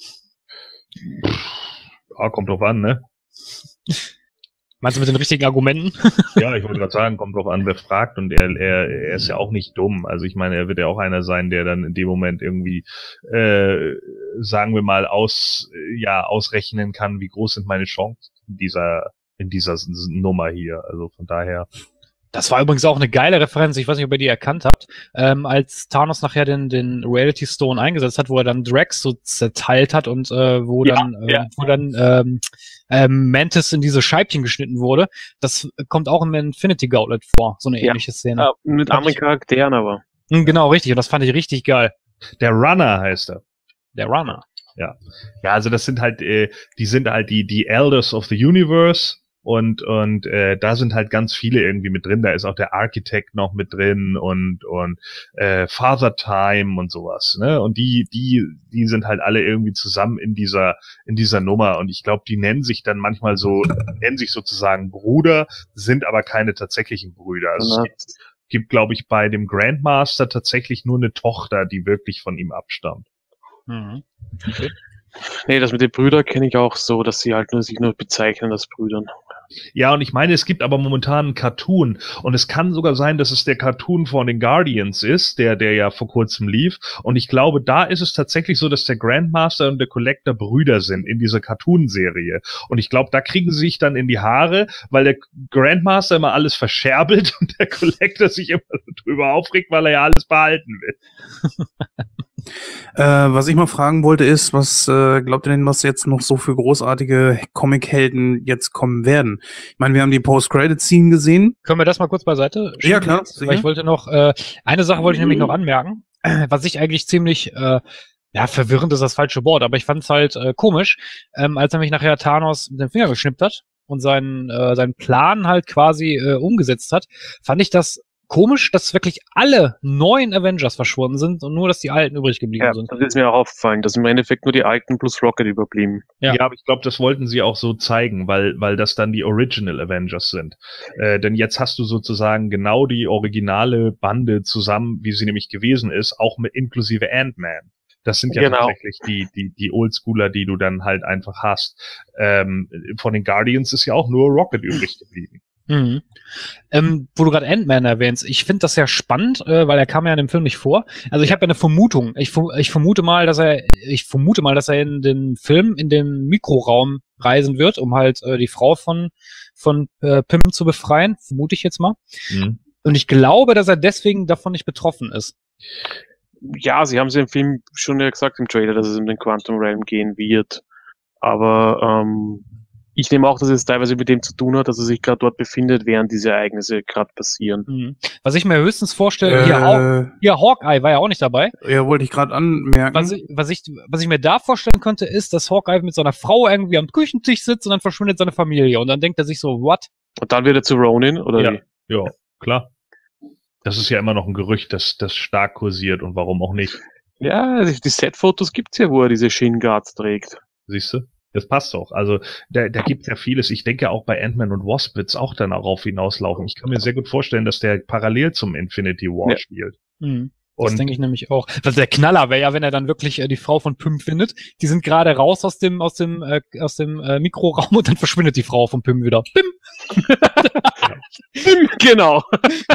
Ja, kommt drauf an, ne? Meinst du mit den richtigen Argumenten? Ja, ich wollte gerade sagen, kommt drauf an, wer fragt. Und er, er, er ist ja auch nicht dumm. Also ich meine, er wird ja auch einer sein, der dann in dem Moment irgendwie, äh, sagen wir mal, aus, ja, ausrechnen kann, wie groß sind meine Chancen in dieser, in dieser S- Nummer hier. Also von daher. Das war übrigens auch eine geile Referenz, ich weiß nicht, ob ihr die erkannt habt, ähm, als Thanos nachher den, den Reality Stone eingesetzt hat, wo er dann Drax so zerteilt hat und äh, wo Ja, dann, äh, ja. wo dann ähm, ähm, Mantis in diese Scheibchen geschnitten wurde. Das kommt auch im Infinity Gauntlet vor, so eine Ja. ähnliche Szene. Ah, mit Fand anderen ich- Charakteren aber. Mhm, genau, richtig, und das fand ich richtig geil. Der Runner heißt er. Der Runner. Ja, also das sind halt, äh, die sind halt die, die Elders of the Universe. Und und äh, da sind halt ganz viele irgendwie mit drin. Da ist auch der Architekt noch mit drin und und äh, Father Time und sowas. Ne? Und die die die sind halt alle irgendwie zusammen in dieser in dieser Nummer. Und ich glaube, die nennen sich dann manchmal so nennen sich sozusagen Bruder, sind aber keine tatsächlichen Brüder. Also es Genau. gibt, gibt glaube ich, bei dem Grandmaster tatsächlich nur eine Tochter, die wirklich von ihm abstammt. Mhm. Nee, das mit den Brüdern kenne ich auch so, dass sie halt nur sich nur bezeichnen als Brüdern. Ja, und ich meine, es gibt aber momentan einen Cartoon und es kann sogar sein, dass es der Cartoon von den Guardians ist, der der ja vor kurzem lief. Und ich glaube, da ist es tatsächlich so, dass der Grandmaster und der Collector Brüder sind in dieser Cartoon-Serie. Und ich glaube, da kriegen sie sich dann in die Haare, weil der Grandmaster immer alles verscherbelt und der Collector sich immer drüber aufregt, weil er ja alles behalten will. Äh, was ich mal fragen wollte ist, was äh, glaubt ihr denn, was jetzt noch so für großartige Comic-Helden jetzt kommen werden? Ich meine, wir haben die Post-Credit-Scene gesehen. Können wir das mal kurz beiseite Ja, klar, jetzt? sicher. Weil ich wollte noch, äh, eine Sache wollte ich nämlich noch anmerken, was ich eigentlich ziemlich, äh, ja, verwirrend ist das falsche Wort, aber ich fand es halt äh, komisch, ähm, als nämlich nachher Thanos mit dem Finger geschnippt hat und seinen, äh, seinen Plan halt quasi äh, umgesetzt hat, fand ich das komisch, dass wirklich alle neuen Avengers verschwunden sind und nur, dass die alten übrig geblieben Ja, sind. das ist mir auch aufgefallen, dass im Endeffekt nur die alten plus Rocket überblieben. Ja. Ja, aber ich glaube, das wollten sie auch so zeigen, weil weil das dann die Original Avengers sind. Äh, denn jetzt hast du sozusagen genau die originale Bande zusammen, wie sie nämlich gewesen ist, auch mit inklusive Ant-Man. Das sind ja Genau. tatsächlich die, die, die Oldschooler, die du dann halt einfach hast. Ähm, von den Guardians ist ja auch nur Rocket übrig geblieben. Mhm. Ähm, wo du gerade Ant-Man erwähnst, ich finde das sehr spannend, äh, weil er kam ja in dem Film nicht vor. Also ich habe ja eine Vermutung. Ich, ich vermute mal, dass er, ich vermute mal, dass er in dem Film in den Mikroraum reisen wird, um halt äh, die Frau von von äh, Pym zu befreien. Vermute ich jetzt mal. Mhm. Und ich glaube, dass er deswegen davon nicht betroffen ist. Ja, sie haben es im Film schon ja gesagt im Trailer, dass es um den Quantum Realm gehen wird. Aber ähm, ich nehme auch, dass es teilweise mit dem zu tun hat, dass er sich gerade dort befindet, während diese Ereignisse gerade passieren. Mhm. Was ich mir höchstens vorstelle, Äh, hier, Haw- hier Hawkeye war ja auch nicht dabei. Ja, wollte ich gerade anmerken. Was ich, was, ich, was ich mir da vorstellen könnte, ist, dass Hawkeye mit seiner Frau irgendwie am Küchentisch sitzt und dann verschwindet seine Familie. Und dann denkt er sich so, what? Und dann wird er zu Ronin, oder Ja. wie? Ja, klar. Das ist ja immer noch ein Gerücht, das, das stark kursiert und warum auch nicht. Ja, die die Set-Fotos gibt's ja, wo er diese Shin Guards trägt. Siehst du? Das passt doch. Also da, da gibt's ja vieles. Ich denke auch bei Ant-Man und Wasp wird's auch dann darauf hinauslaufen. Ich kann mir sehr gut vorstellen, dass der parallel zum Infinity War Ja. spielt. Mhm. Das Und denke ich nämlich auch. Also der Knaller wäre ja, wenn er dann wirklich äh, die Frau von Pym findet. Die sind gerade raus aus dem aus dem äh, aus dem äh, Mikroraum und dann verschwindet die Frau von Pym wieder. Pym. Genau.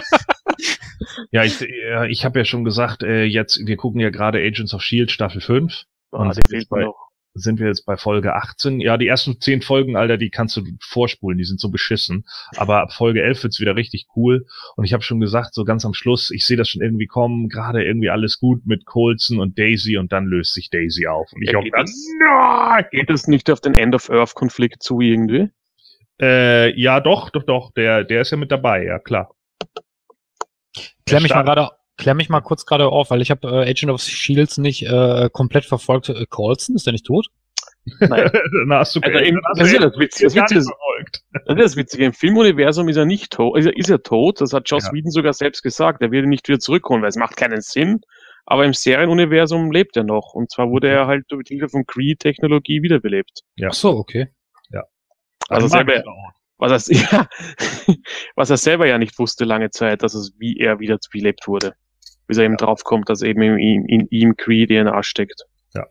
ja, ich, äh, ich habe ja schon gesagt, äh, jetzt wir gucken ja gerade Agents of Shield Staffel fünf. Ah, Und der fehlt bei- mir noch. sind wir jetzt bei Folge achtzehn. Ja, die ersten zehn Folgen, Alter, die kannst du vorspulen, die sind so beschissen. Aber ab Folge elf wird's wieder richtig cool. Und ich habe schon gesagt, so ganz am Schluss, ich sehe das schon irgendwie kommen, gerade irgendwie alles gut mit Coulson und Daisy und dann löst sich Daisy auf. Und ich Ja, auch geht dann, das- nein! Geht es nicht auf den End-of-Earth-Konflikt zu irgendwie? Äh, ja, doch, doch, doch, der, der ist ja mit dabei, ja klar. Klär mich mal Stark. gerade, klär mich mal kurz gerade auf, weil ich habe äh, Agent of Shields nicht äh, komplett verfolgt. Äh, Coulson, ist der nicht tot? Nein. Dann hast du, Also dann im- hast das ist ja du das Witz- das gar Witz nicht ist- verfolgt. Das ist das Witzige. Im Filmuniversum ist er nicht tot, ist er, ist er tot. Das hat Joss Ja. Whedon sogar selbst gesagt. Er wird ihn nicht wieder zurückholen, weil es macht keinen Sinn. Aber im Serienuniversum lebt er noch. Und zwar wurde er halt durch Hilfe von Kree-Technologie wiederbelebt. Ja. Ach so, okay. Also Ein selber, magischer Ort. was er, ja, was er selber ja nicht wusste lange Zeit, dass es, wie er wieder belebt wurde. Bis er eben draufkommt, dass eben in ihm, in ihm Kree-D N A steckt.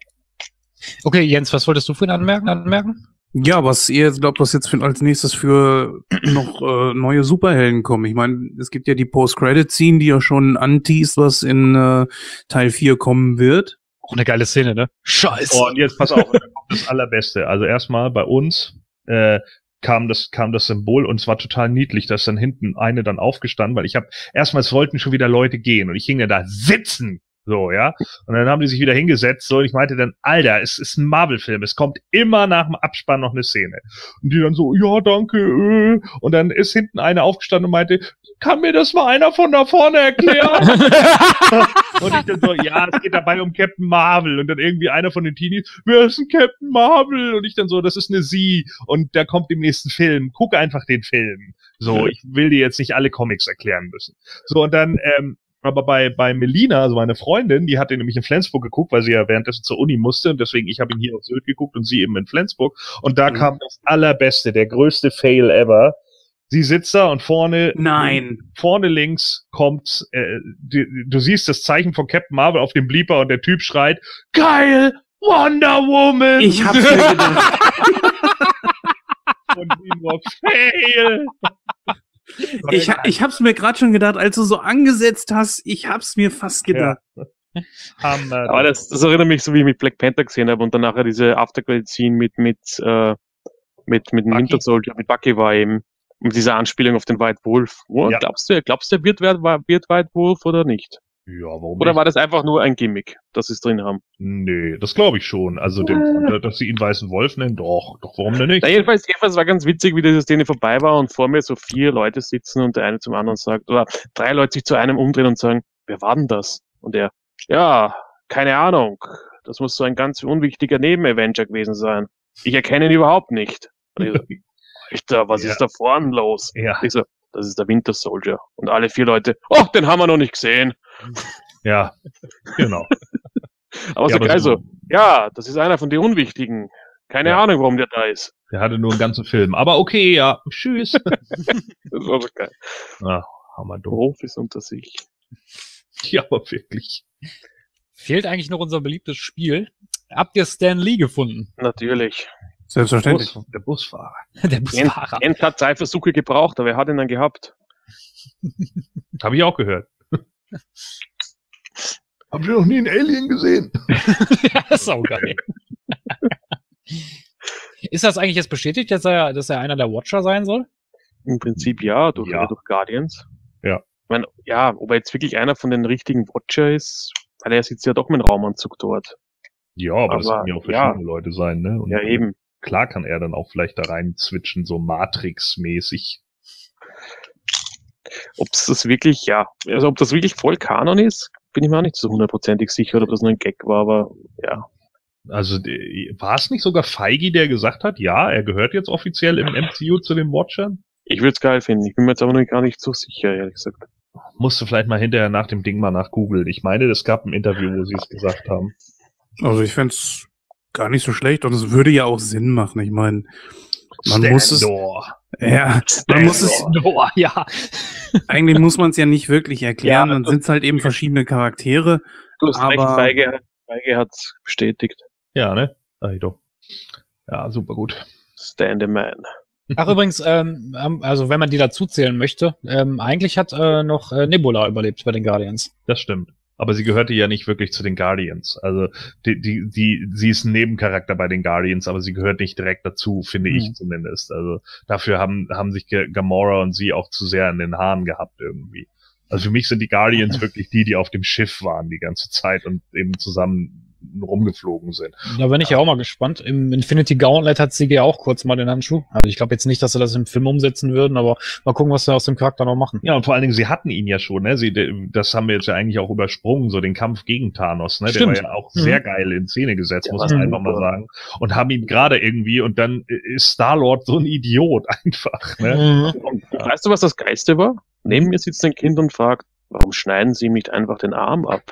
Okay, Jens, was wolltest du für ihn anmerken? anmerken? Ja, was ihr jetzt glaubt, was jetzt für, als nächstes für noch äh, neue Superhelden kommen. Ich meine, es gibt ja die Post-Credit-Scene, die ja schon anteast, was in äh, Teil vier kommen wird. Auch eine geile Szene, ne? Scheiße. Oh, und jetzt pass auf, da kommt das Allerbeste. Also erstmal bei uns äh, kam das kam das Symbol und es war total niedlich, dass dann hinten eine dann aufgestanden, weil ich habe erstmal es wollten schon wieder Leute gehen und ich hing ja da sitzen. So, ja. Und dann haben die sich wieder hingesetzt, so, und ich meinte dann, Alter, es ist ein Marvel-Film, es kommt immer nach dem Abspann noch eine Szene. Und die dann so, ja, danke, äh. Und dann ist hinten eine aufgestanden und meinte, kann mir das mal einer von da vorne erklären? Und ich dann so, ja, es geht dabei um Captain Marvel. Und dann irgendwie einer von den Teenies, wer ist ein Captain Marvel? Und ich dann so, das ist eine Sie. Und der kommt im nächsten Film. Guck einfach den Film. So, ich will dir jetzt nicht alle Comics erklären müssen. So, und dann, ähm, aber bei, bei Melina, also meine Freundin, die hat den nämlich in Flensburg geguckt, weil sie ja währenddessen zur Uni musste und deswegen, ich habe ihn hier auf Sylt geguckt und sie eben in Flensburg. Und da Mhm. kam das Allerbeste, der größte Fail ever. Sie sitzt da und vorne, Nein. vorne links kommt, äh, du, du siehst das Zeichen von Captain Marvel auf dem Bleeper und der Typ schreit, geil, Wonder Woman! Ich hab's mir gedacht. Und sie nur, Fail! Ich, ha- ich hab's mir gerade schon gedacht, als du so angesetzt hast, ich hab's mir fast gedacht. Hammer. Aber das, das erinnert mich so, wie ich mit Black Panther gesehen habe und dann nachher diese Aftercredit-Scene mit, mit, äh, mit, mit dem Bucky. Winter Soldier, mit Bucky war eben, mit dieser Anspielung auf den White Wolf. Oh, Ja. Glaubst du, glaubst du, er wird, wird, wird White Wolf oder nicht? Ja, warum Oder nicht? war das einfach nur ein Gimmick, das sie es drin haben? Nee, das glaube ich schon. Also, den, dass sie ihn Weißen Wolf nennen, doch, doch, warum denn nicht? Ja, jedenfalls, jedenfalls war ganz witzig, wie diese Szene vorbei war und vor mir so vier Leute sitzen und der eine zum anderen sagt, oder drei Leute sich zu einem umdrehen und sagen, wer war denn das? Und er, ja, keine Ahnung. Das muss so ein ganz unwichtiger Neben-Avenger gewesen sein. Ich erkenne ihn überhaupt nicht. Und ich so, Alter, was Ja. ist da vorne los? Ja, Ich so, das ist der Winter Soldier. Und alle vier Leute, oh, den haben wir noch nicht gesehen. ja, genau. Aber Ja, so aber geil so- so, ja, das ist einer von den Unwichtigen. Keine Ja. Ahnung, warum der da ist. Der hatte nur einen ganzen Film. Aber okay, ja, tschüss. Das war so geil. ah, hammer doof. Profis unter sich. Ja, aber wirklich. fehlt eigentlich noch unser beliebtes Spiel. Habt ihr Stan Lee gefunden? Natürlich. Selbstverständlich. Bus, der Busfahrer. Der Busfahrer. Jens hat zwei Versuche gebraucht, aber er hat ihn dann gehabt. Habe ich auch gehört. Habt ihr noch nie einen Alien gesehen? Ja, saugeil. Ist das eigentlich jetzt bestätigt, dass er, dass er einer der Watcher sein soll? Im Prinzip ja, durch, Ja. durch Guardians. Ja. Ich meine, ja, ob er jetzt wirklich einer von den richtigen Watcher ist, weil er sitzt ja doch mit dem Raumanzug dort. Ja, aber, Aber, das können ja auch ja. verschiedene Leute sein, ne? Und Ja, eben. klar kann er dann auch vielleicht da rein switchen, so Matrix-mäßig. Ob es das wirklich, ja, also ob das wirklich voll Kanon ist, bin ich mir auch nicht so hundertprozentig sicher, oder ob das nur ein Gag war, aber ja. Also die- war es nicht sogar Feige, der gesagt hat, ja, er gehört jetzt offiziell im M C U zu den Watchern? Ich würde es geil finden. Ich bin mir jetzt aber noch gar nicht so sicher, ehrlich gesagt. Musst du vielleicht mal hinterher nach dem Ding mal nachgoogeln. Ich meine, es gab ein Interview, wo sie es gesagt haben. Also ich fänd's gar nicht so schlecht und es würde ja auch Sinn machen. Ich meine, man muss es, Standor. ja, man muss es, Oh, ja. eigentlich muss man es ja nicht wirklich erklären, Ja, dann das- sind es halt eben verschiedene Charaktere. Du hast recht, Aber- Feige, Feige hat bestätigt. Ja, ne? Ach, doch. Ja, super gut. Stand a man. Ach, übrigens, ähm, ähm, also wenn man die dazu zählen möchte, ähm, eigentlich hat äh, noch äh, Nebula überlebt bei den Guardians. Das stimmt. Aber sie gehörte ja nicht wirklich zu den Guardians. Also die, die, die, sie ist ein Nebencharakter bei den Guardians, aber sie gehört nicht direkt dazu, finde Hm. ich zumindest. Also dafür haben, haben sich G- Gamora und sie auch zu sehr in den Haaren gehabt irgendwie. Also für mich sind die Guardians wirklich die, die auf dem Schiff waren die ganze Zeit und eben zusammen rumgeflogen sind. Da bin ich ja auch mal gespannt. Im Infinity Gauntlet hat sie ja auch kurz mal den Handschuh. Also ich glaube jetzt nicht, dass sie das im Film umsetzen würden, aber mal gucken, was sie aus dem Charakter noch machen. Ja, und vor allen Dingen, sie hatten ihn ja schon, ne? Sie, de- das haben wir jetzt ja eigentlich auch übersprungen, so den Kampf gegen Thanos, ne? Stimmt. Der war ja auch Mhm. sehr geil in Szene gesetzt, Der muss war man einfach super. mal sagen. Und haben ihn gerade irgendwie, und dann ist Star-Lord so ein Idiot einfach, ne? Mhm. Und weißt du, was das Geilste war? Neben mir sitzt ein Kind und fragt, warum schneiden Sie ihm nicht einfach den Arm ab?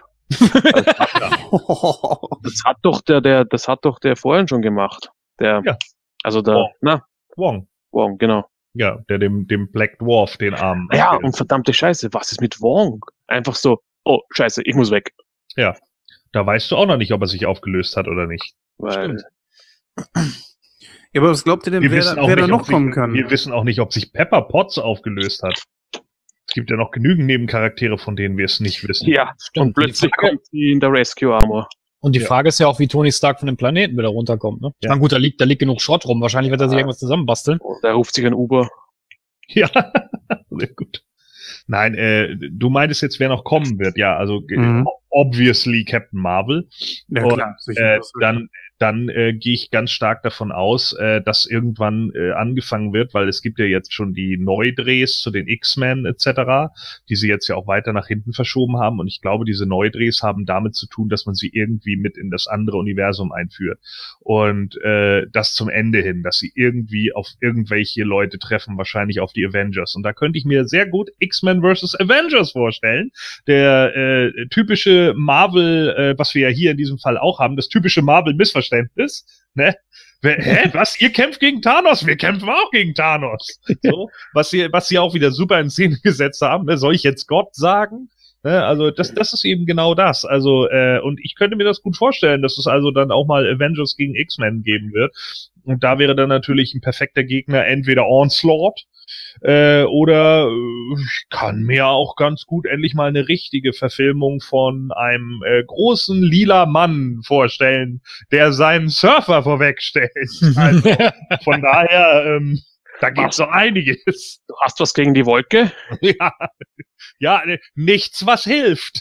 Das hat doch der, der, das hat doch der vorhin schon gemacht. Der, Ja. also der, Wong. na, Wong. Wong, genau. Ja, der dem, dem Black Dwarf den Arm. Ja, abwählt. und verdammte Scheiße, was ist mit Wong? Einfach so, oh, Scheiße, ich muss weg. Da weißt du auch noch nicht, ob er sich aufgelöst hat oder nicht. Weil, Stimmt. Ja, aber was glaubt ihr denn, Wir wer, wissen da, auch wer da nicht, noch ob kommen sich, kann? Wir wissen auch nicht, ob sich Pepper Potts aufgelöst hat. Es gibt ja noch genügend Nebencharaktere, von denen wir es nicht wissen. ja, Stimmt. und plötzlich Die Frage- kommt sie in der Rescue Armor. Und die Ja. Frage ist ja auch, wie Tony Stark von dem Planeten wieder runterkommt. Ne? Ja. Na gut, da liegt, da liegt genug Schrott rum. Wahrscheinlich wird er sich irgendwas zusammenbasteln. Und da ruft sich ein Uber. Ja, sehr gut. Nein, äh, du meintest jetzt, wer noch kommen wird. Ja, also äh, Mhm. obviously Captain Marvel. Ja, Und, klar, sicher. Äh, dann dann äh, gehe ich ganz stark davon aus, äh, dass irgendwann äh, angefangen wird, weil es gibt ja jetzt schon die Neudrehs zu den X-Men et cetera, die sie jetzt ja auch weiter nach hinten verschoben haben. Und ich glaube, diese Neudrehs haben damit zu tun, dass man sie irgendwie mit in das andere Universum einführt. Und äh, das zum Ende hin, dass sie irgendwie auf irgendwelche Leute treffen, wahrscheinlich auf die Avengers. Und da könnte ich mir sehr gut X-Men versus Avengers vorstellen. Der äh, typische Marvel, äh, was wir ja hier in diesem Fall auch haben, das typische Marvel-Missverständnis, ne? Wer, hä, was? Ihr kämpft gegen Thanos? Wir kämpfen auch gegen Thanos. So, was sie, was sie auch wieder super in Szene gesetzt haben. Ne? Soll ich jetzt Gott sagen? Ne? Also das, das ist eben genau das. Also äh, und ich könnte mir das gut vorstellen, dass es also dann auch mal Avengers gegen X-Men geben wird. Und da wäre dann natürlich ein perfekter Gegner entweder Onslaught äh, oder äh, ich kann mir auch ganz gut endlich mal eine richtige Verfilmung von einem äh, großen lila Mann vorstellen, der seinen Surfer vorwegstellt. Also von daher, ähm, da gibt's so einiges. Du hast was gegen die Wolke? Ja, ja, äh, nichts, was hilft.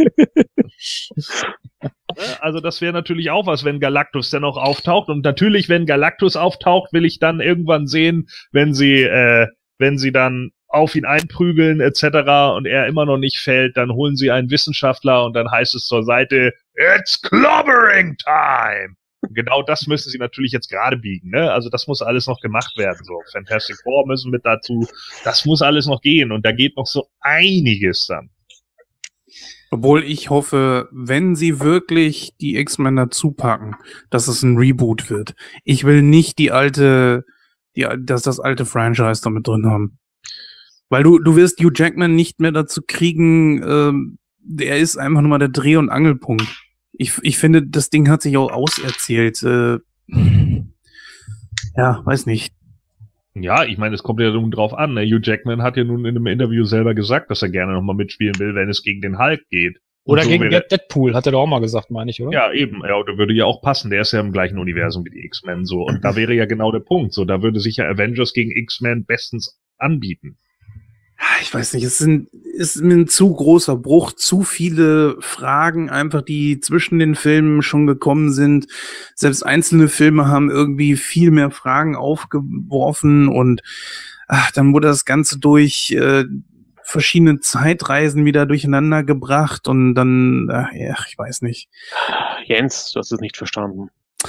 Also das wäre natürlich auch was, wenn Galactus dann noch auftaucht. Und natürlich, wenn Galactus auftaucht, will ich dann irgendwann sehen, wenn sie, äh, wenn sie dann auf ihn einprügeln et cetera und er immer noch nicht fällt, dann holen sie einen Wissenschaftler und dann heißt es zur Seite, it's clobbering time. Und genau das müssen sie natürlich jetzt gerade biegen, ne? Also das muss alles noch gemacht werden, so. Fantastic Four müssen mit dazu, das muss alles noch gehen und da geht noch so einiges dann. Obwohl ich hoffe, wenn sie wirklich die X-Men dazu packen, dass es ein Reboot wird. Ich will nicht die alte, die, dass das alte Franchise damit drin haben. Weil du, du wirst Hugh Jackman nicht mehr dazu kriegen, ähm, der ist einfach nur mal der Dreh- und Angelpunkt. ich, ich finde, das Ding hat sich auch auserzählt. Äh, ja, weiß nicht. Ja, ich meine, es kommt ja nun drauf an. Ne? Hugh Jackman hat ja nun in einem Interview selber gesagt, dass er gerne nochmal mitspielen will, wenn es gegen den Hulk geht. Oder so gegen wäre, Deadpool, hat er doch auch mal gesagt, meine ich, oder? Ja, eben. Ja, oder würde ja auch passen. Der ist ja im gleichen Universum wie die X-Men so. Und da wäre ja genau der Punkt. So, da würde sich ja Avengers gegen X-Men bestens anbieten. Ich weiß nicht, es ist ein, ist ein zu großer Bruch, zu viele Fragen einfach, die zwischen den Filmen schon gekommen sind. Selbst einzelne Filme haben irgendwie viel mehr Fragen aufgeworfen und ach, dann wurde das Ganze durch äh, verschiedene Zeitreisen wieder durcheinander gebracht und dann, ach, ja, ich weiß nicht. Jens, du hast es nicht verstanden.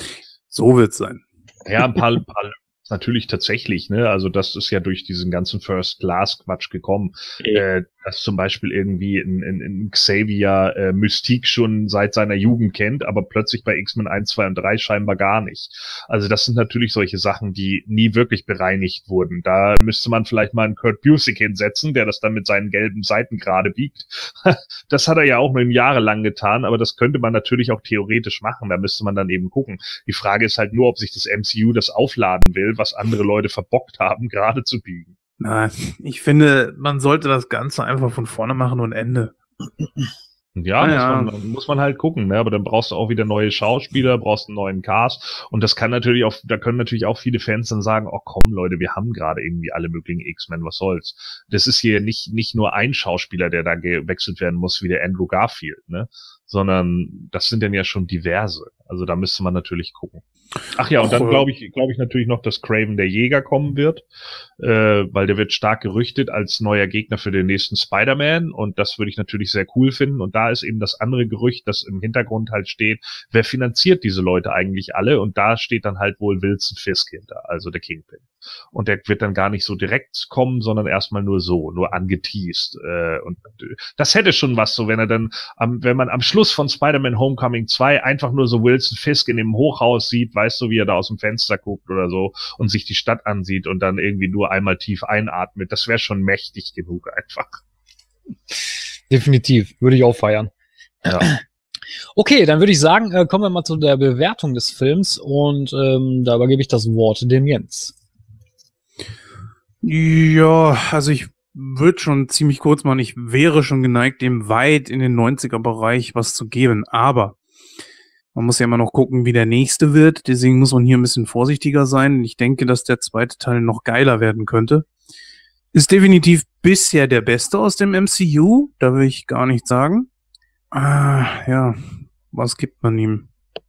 So wird's sein. Ja, ein paar, paar natürlich tatsächlich, ne, also das ist ja durch diesen ganzen First-Class-Quatsch gekommen, Ja. äh, dass zum Beispiel irgendwie ein, ein, ein Xavier äh, Mystique schon seit seiner Jugend kennt, aber plötzlich bei X-Men eins, zwei und drei scheinbar gar nicht. Also das sind natürlich solche Sachen, die nie wirklich bereinigt wurden. Da müsste man vielleicht mal einen Kurt Busiek hinsetzen, der das dann mit seinen gelben Seiten gerade biegt. Das hat er ja auch nur jahrelang getan, aber das könnte man natürlich auch theoretisch machen. Da müsste man dann eben gucken. Die Frage ist halt nur, ob sich das M C U das aufladen will, was andere Leute verbockt haben, gerade zu biegen. Na, ich finde, man sollte das Ganze einfach von vorne machen und Ende. Ja, Ja, muss man, muss man halt gucken, ne? Aber dann brauchst du auch wieder neue Schauspieler, brauchst einen neuen Cast und das kann natürlich auch, da können natürlich auch viele Fans dann sagen, oh komm Leute, wir haben gerade irgendwie alle möglichen X-Men, was soll's. Das ist hier nicht, nicht nur ein Schauspieler, der da gewechselt werden muss, wie der Andrew Garfield, ne? Sondern das sind dann ja schon diverse. Also da müsste man natürlich gucken. Ach ja, und dann glaube ich, glaube ich natürlich noch, dass Kraven der Jäger kommen wird, äh, weil der wird stark gerüchtet als neuer Gegner für den nächsten Spider-Man und das würde ich natürlich sehr cool finden. Und da ist eben das andere Gerücht, das im Hintergrund halt steht, wer finanziert diese Leute eigentlich alle? Und da steht dann halt wohl Wilson Fisk hinter, also der Kingpin. Und der wird dann gar nicht so direkt kommen, sondern erstmal nur so, nur angeteased. Äh, und das hätte schon was, so wenn er dann, am, wenn man am Schluss von Spider-Man Homecoming zwei einfach nur so Wilson Fisk in dem Hochhaus sieht, weißt du, wie er da aus dem Fenster guckt oder so und sich die Stadt ansieht und dann irgendwie nur einmal tief einatmet, das wäre schon mächtig genug einfach. Definitiv, würde ich auch feiern. Ja. Okay, dann würde ich sagen, äh, kommen wir mal zu der Bewertung des Films und ähm, da übergebe ich das Wort dem Jens. Ja, also ich würde schon ziemlich kurz machen, ich wäre schon geneigt, dem weit in den neunziger-Bereich was zu geben, aber man muss ja immer noch gucken, wie der nächste wird, deswegen muss man hier ein bisschen vorsichtiger sein. Ich denke, dass der zweite Teil noch geiler werden könnte. Ist definitiv bisher der beste aus dem M C U, da will ich gar nicht sagen. Ah, ja, was gibt man ihm?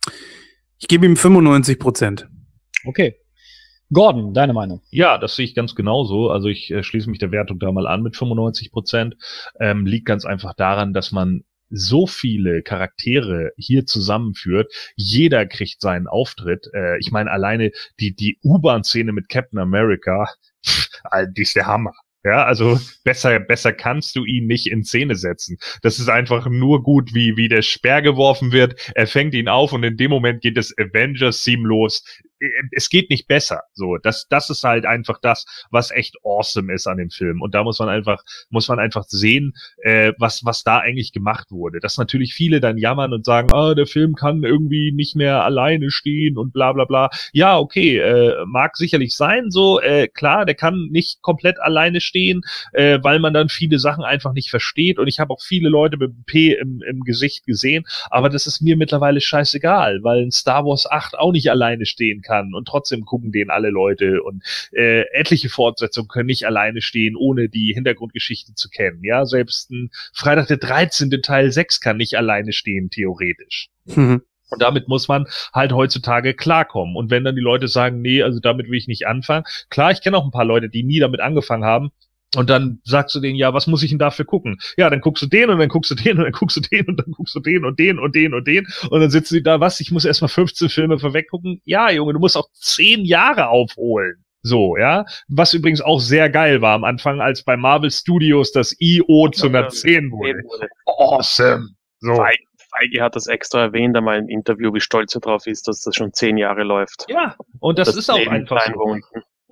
Ich gebe ihm fünfundneunzig Prozent. Okay. Gordon, deine Meinung? Ja, das sehe ich ganz genauso. Also ich äh, schließe mich der Wertung da mal an mit fünfundneunzig Prozent. Ähm, liegt ganz einfach daran, dass man so viele Charaktere hier zusammenführt. Jeder kriegt seinen Auftritt. Äh, ich meine, alleine die die U-Bahn-Szene mit Captain America, pff, die ist der Hammer. Ja, also besser besser kannst du ihn nicht in Szene setzen. Das ist einfach nur gut, wie wie der Speer geworfen wird. Er fängt ihn auf und in dem Moment geht das Avengers-Theme los. Es geht nicht besser. So, das das ist halt einfach das, was echt awesome ist an dem Film. Und da muss man einfach muss man einfach sehen, äh, was was da eigentlich gemacht wurde. Dass natürlich viele dann jammern und sagen, ah, der Film kann irgendwie nicht mehr alleine stehen und bla bla bla. Ja, okay, äh, mag sicherlich sein. So, äh, klar, der kann nicht komplett alleine stehen, äh, weil man dann viele Sachen einfach nicht versteht. Und ich habe auch viele Leute mit dem P im, im Gesicht gesehen. Aber das ist mir mittlerweile scheißegal, weil ein Star Wars acht auch nicht alleine stehen kann. Und trotzdem gucken den alle Leute und äh, etliche Fortsetzungen können nicht alleine stehen, ohne die Hintergrundgeschichte zu kennen. Ja, selbst ein Freitag der dreizehnte Teil sechs kann nicht alleine stehen, theoretisch. Mhm. Und damit muss man halt heutzutage klarkommen. Und wenn dann die Leute sagen, nee, also damit will ich nicht anfangen. Klar, ich kenne auch ein paar Leute, die nie damit angefangen haben. Und dann sagst du denen, ja, was muss ich denn dafür gucken? Ja, dann guckst du den und dann guckst du den und dann guckst du den und dann guckst du den und den und den und den. Und dann sitzen die da, was? Ich muss erstmal fünfzehn Filme vorweg gucken. Ja, Junge, du musst auch zehn Jahre aufholen. So, ja. Was übrigens auch sehr geil war am Anfang, als bei Marvel Studios das I O zu einer zehn wurde. Awesome. So. Feige, Feige hat das extra erwähnt, einmal im Interview, wie stolz er drauf ist, dass das schon zehn Jahre läuft. Ja, und das, das ist auch einfach so. Wohnten.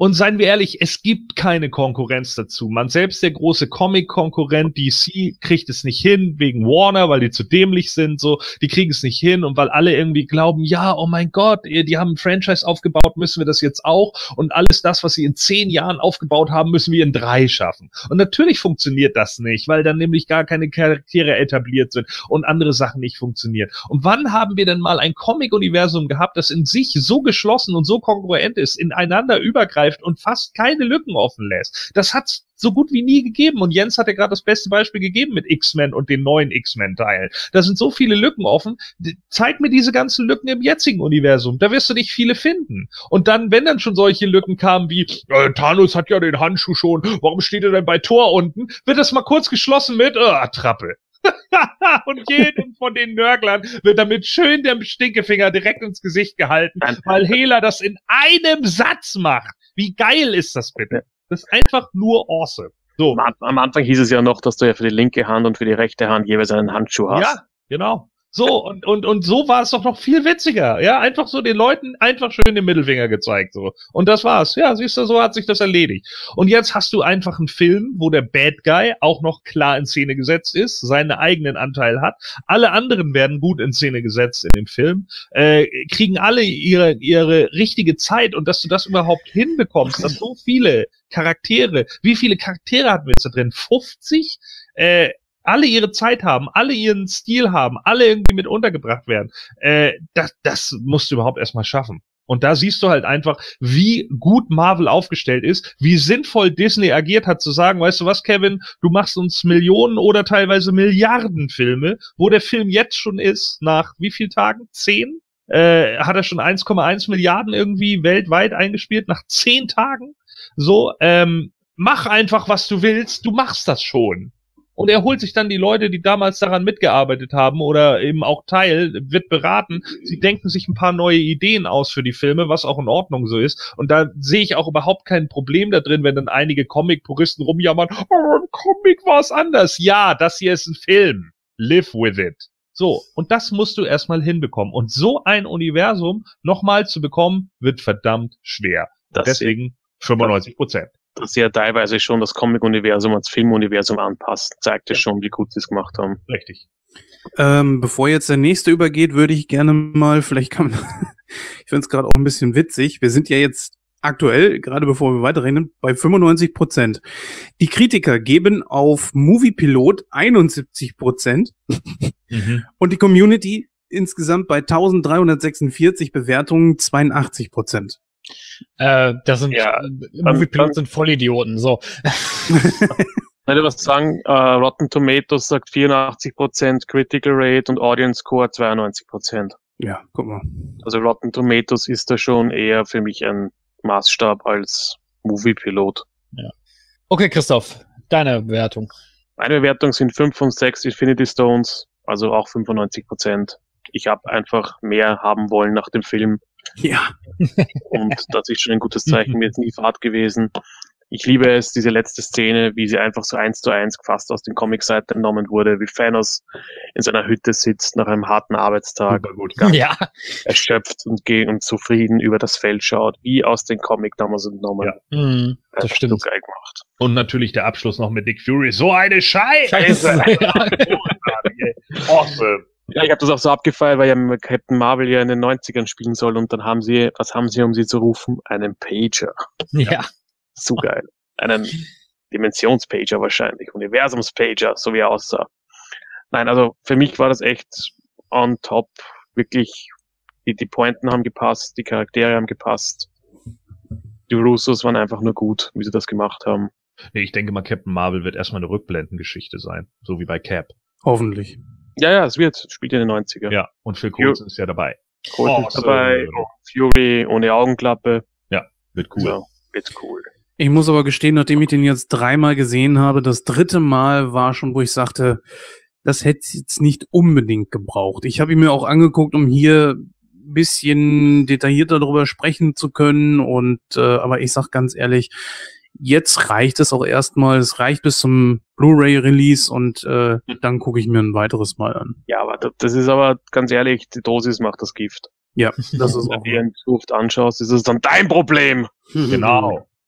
Und seien wir ehrlich, es gibt keine Konkurrenz dazu. Man selbst, der große Comic-Konkurrent, D C, kriegt es nicht hin, wegen Warner, weil die zu dämlich sind, so. Die kriegen es nicht hin und weil alle irgendwie glauben, ja, oh mein Gott, die haben ein Franchise aufgebaut, müssen wir das jetzt auch. Und alles das, was sie in zehn Jahren aufgebaut haben, müssen wir in drei schaffen. Und natürlich funktioniert das nicht, weil dann nämlich gar keine Charaktere etabliert sind und andere Sachen nicht funktionieren. Und wann haben wir denn mal ein Comic-Universum gehabt, das in sich so geschlossen und so kongruent ist, ineinander übergreift und fast keine Lücken offen lässt? Das hat's so gut wie nie gegeben. Und Jens hat ja gerade das beste Beispiel gegeben mit X-Men und den neuen X-Men-Teilen. Da sind so viele Lücken offen. Zeig mir diese ganzen Lücken im jetzigen Universum. Da wirst du nicht viele finden. Und dann, wenn dann schon solche Lücken kamen wie, äh, Thanos hat ja den Handschuh schon, warum steht er denn bei Thor unten? Wird das mal kurz geschlossen mit, äh, Attrappe. Und jedem von den Nörglern wird damit schön der Stinkefinger direkt ins Gesicht gehalten, weil Hela das in einem Satz macht. Wie geil ist das bitte? Das ist einfach nur awesome. So. Am, am Anfang hieß es ja noch, dass du ja für die linke Hand und für die rechte Hand jeweils einen Handschuh hast. Ja, genau. So, und, und, und so war es doch noch viel witziger. Ja, einfach so den Leuten einfach schön den Mittelfinger gezeigt, so. Und das war's. Ja, siehst du, so hat sich das erledigt. Und jetzt hast du einfach einen Film, wo der Bad Guy auch noch klar in Szene gesetzt ist, seinen eigenen Anteil hat. Alle anderen werden gut in Szene gesetzt in dem Film, äh, kriegen alle ihre, ihre richtige Zeit. Und dass du das überhaupt hinbekommst, dass so viele Charaktere, wie viele Charaktere hatten wir jetzt da drin? fünfzig? Äh, alle ihre Zeit haben, alle ihren Stil haben, alle irgendwie mit untergebracht werden, äh, das, das musst du überhaupt erstmal schaffen. Und da siehst du halt einfach, wie gut Marvel aufgestellt ist, wie sinnvoll Disney agiert hat, zu sagen, weißt du was, Kevin, du machst uns Millionen oder teilweise Milliarden Filme, wo der Film jetzt schon ist, nach wie viel Tagen? Zehn? Äh, hat er schon eins Komma eins Milliarden irgendwie weltweit eingespielt, nach zehn Tagen? So, ähm, mach einfach, was du willst, du machst das schon. Und er holt sich dann die Leute, die damals daran mitgearbeitet haben oder eben auch Teil, wird beraten. Sie denken sich ein paar neue Ideen aus für die Filme, was auch in Ordnung so ist. Und da sehe ich auch überhaupt kein Problem da drin, wenn dann einige Comic-Puristen rumjammern, oh, im Comic war es anders. Ja, das hier ist ein Film. Live with it. So, und das musst du erstmal hinbekommen. Und so ein Universum nochmal zu bekommen, wird verdammt schwer. Das Deswegen fünfundneunzig Prozent. Dass sie ja teilweise schon das Comic-Universum als Filmuniversum anpassen, zeigt ja schon, wie gut sie es gemacht haben. Richtig. Ähm, bevor jetzt der nächste übergeht, würde ich gerne mal, vielleicht kann man, ich finde es gerade auch ein bisschen witzig, wir sind ja jetzt aktuell, gerade bevor wir weiterreden, bei fünfundneunzig Prozent. Die Kritiker geben auf Moviepilot einundsiebzig Prozent mhm. und die Community insgesamt bei eintausenddreihundertsechsundvierzig Bewertungen zweiundachtzig Prozent. Äh, das sind, ja, Moviepilots sind Vollidioten, so. Ich würde was sagen, uh, Rotten Tomatoes sagt vierundachtzig Prozent Critical Rate und Audience Score zweiundneunzig Prozent. Ja, guck mal. Also Rotten Tomatoes ist da schon eher für mich ein Maßstab als Moviepilot. Ja. Okay, Christoph, deine Bewertung. Meine Bewertung sind fünf von sechs Infinity Stones, also auch fünfundneunzig Prozent. Ich habe einfach mehr haben wollen nach dem Film. Ja. Und das ist schon ein gutes Zeichen, mir ist nie Fahrt gewesen. Ich liebe es, diese letzte Szene, wie sie einfach so eins zu eins fast aus den Comic-Seiten entnommen wurde, wie Thanos in seiner Hütte sitzt nach einem harten Arbeitstag, gut. ganz Ja. erschöpft und, und zufrieden über das Feld schaut, wie aus dem Comic damals entnommen. Ja. Mhm, das Einfach stimmt. so geil gemacht. Und natürlich der Abschluss noch mit Nick Fury. So eine Scheiße! Scheiße. Awesome. Ja, ich habe das auch so abgefeiert, weil ja Captain Marvel ja in den neunzigern spielen soll und dann haben sie, was haben sie, um sie zu rufen? Einen Pager. Ja. So geil. Einen Dimensionspager wahrscheinlich, Universumspager, so wie er aussah. Nein, also für mich war das echt on top. Wirklich, die, die Pointen haben gepasst, die Charaktere haben gepasst. Die Russos waren einfach nur gut, wie sie das gemacht haben. Nee, ich denke mal, Captain Marvel wird erstmal eine Rückblendengeschichte sein. So wie bei Cap. Hoffentlich. Ja, ja, es wird. Es spielt in den neunzigern. Ja, und Phil Coulson ist ja dabei. Coulson Oh, ist dabei, Fury ohne Augenklappe. Ja, wird cool. So, wird cool. Ich muss aber gestehen, nachdem ich den jetzt dreimal gesehen habe, das dritte Mal war schon, wo ich sagte, das hätte es jetzt nicht unbedingt gebraucht. Ich habe ihn mir auch angeguckt, um hier ein bisschen detaillierter darüber sprechen zu können. Und äh, aber ich sag ganz ehrlich, jetzt reicht es auch erstmal. Es reicht bis zum Blu-ray-Release und äh, dann gucke ich mir ein weiteres Mal an. Ja, aber das ist aber, ganz ehrlich, die Dosis macht das Gift. Ja, das ist Wenn auch. du dir einen Duft anschaust, ist es dann dein Problem. Genau.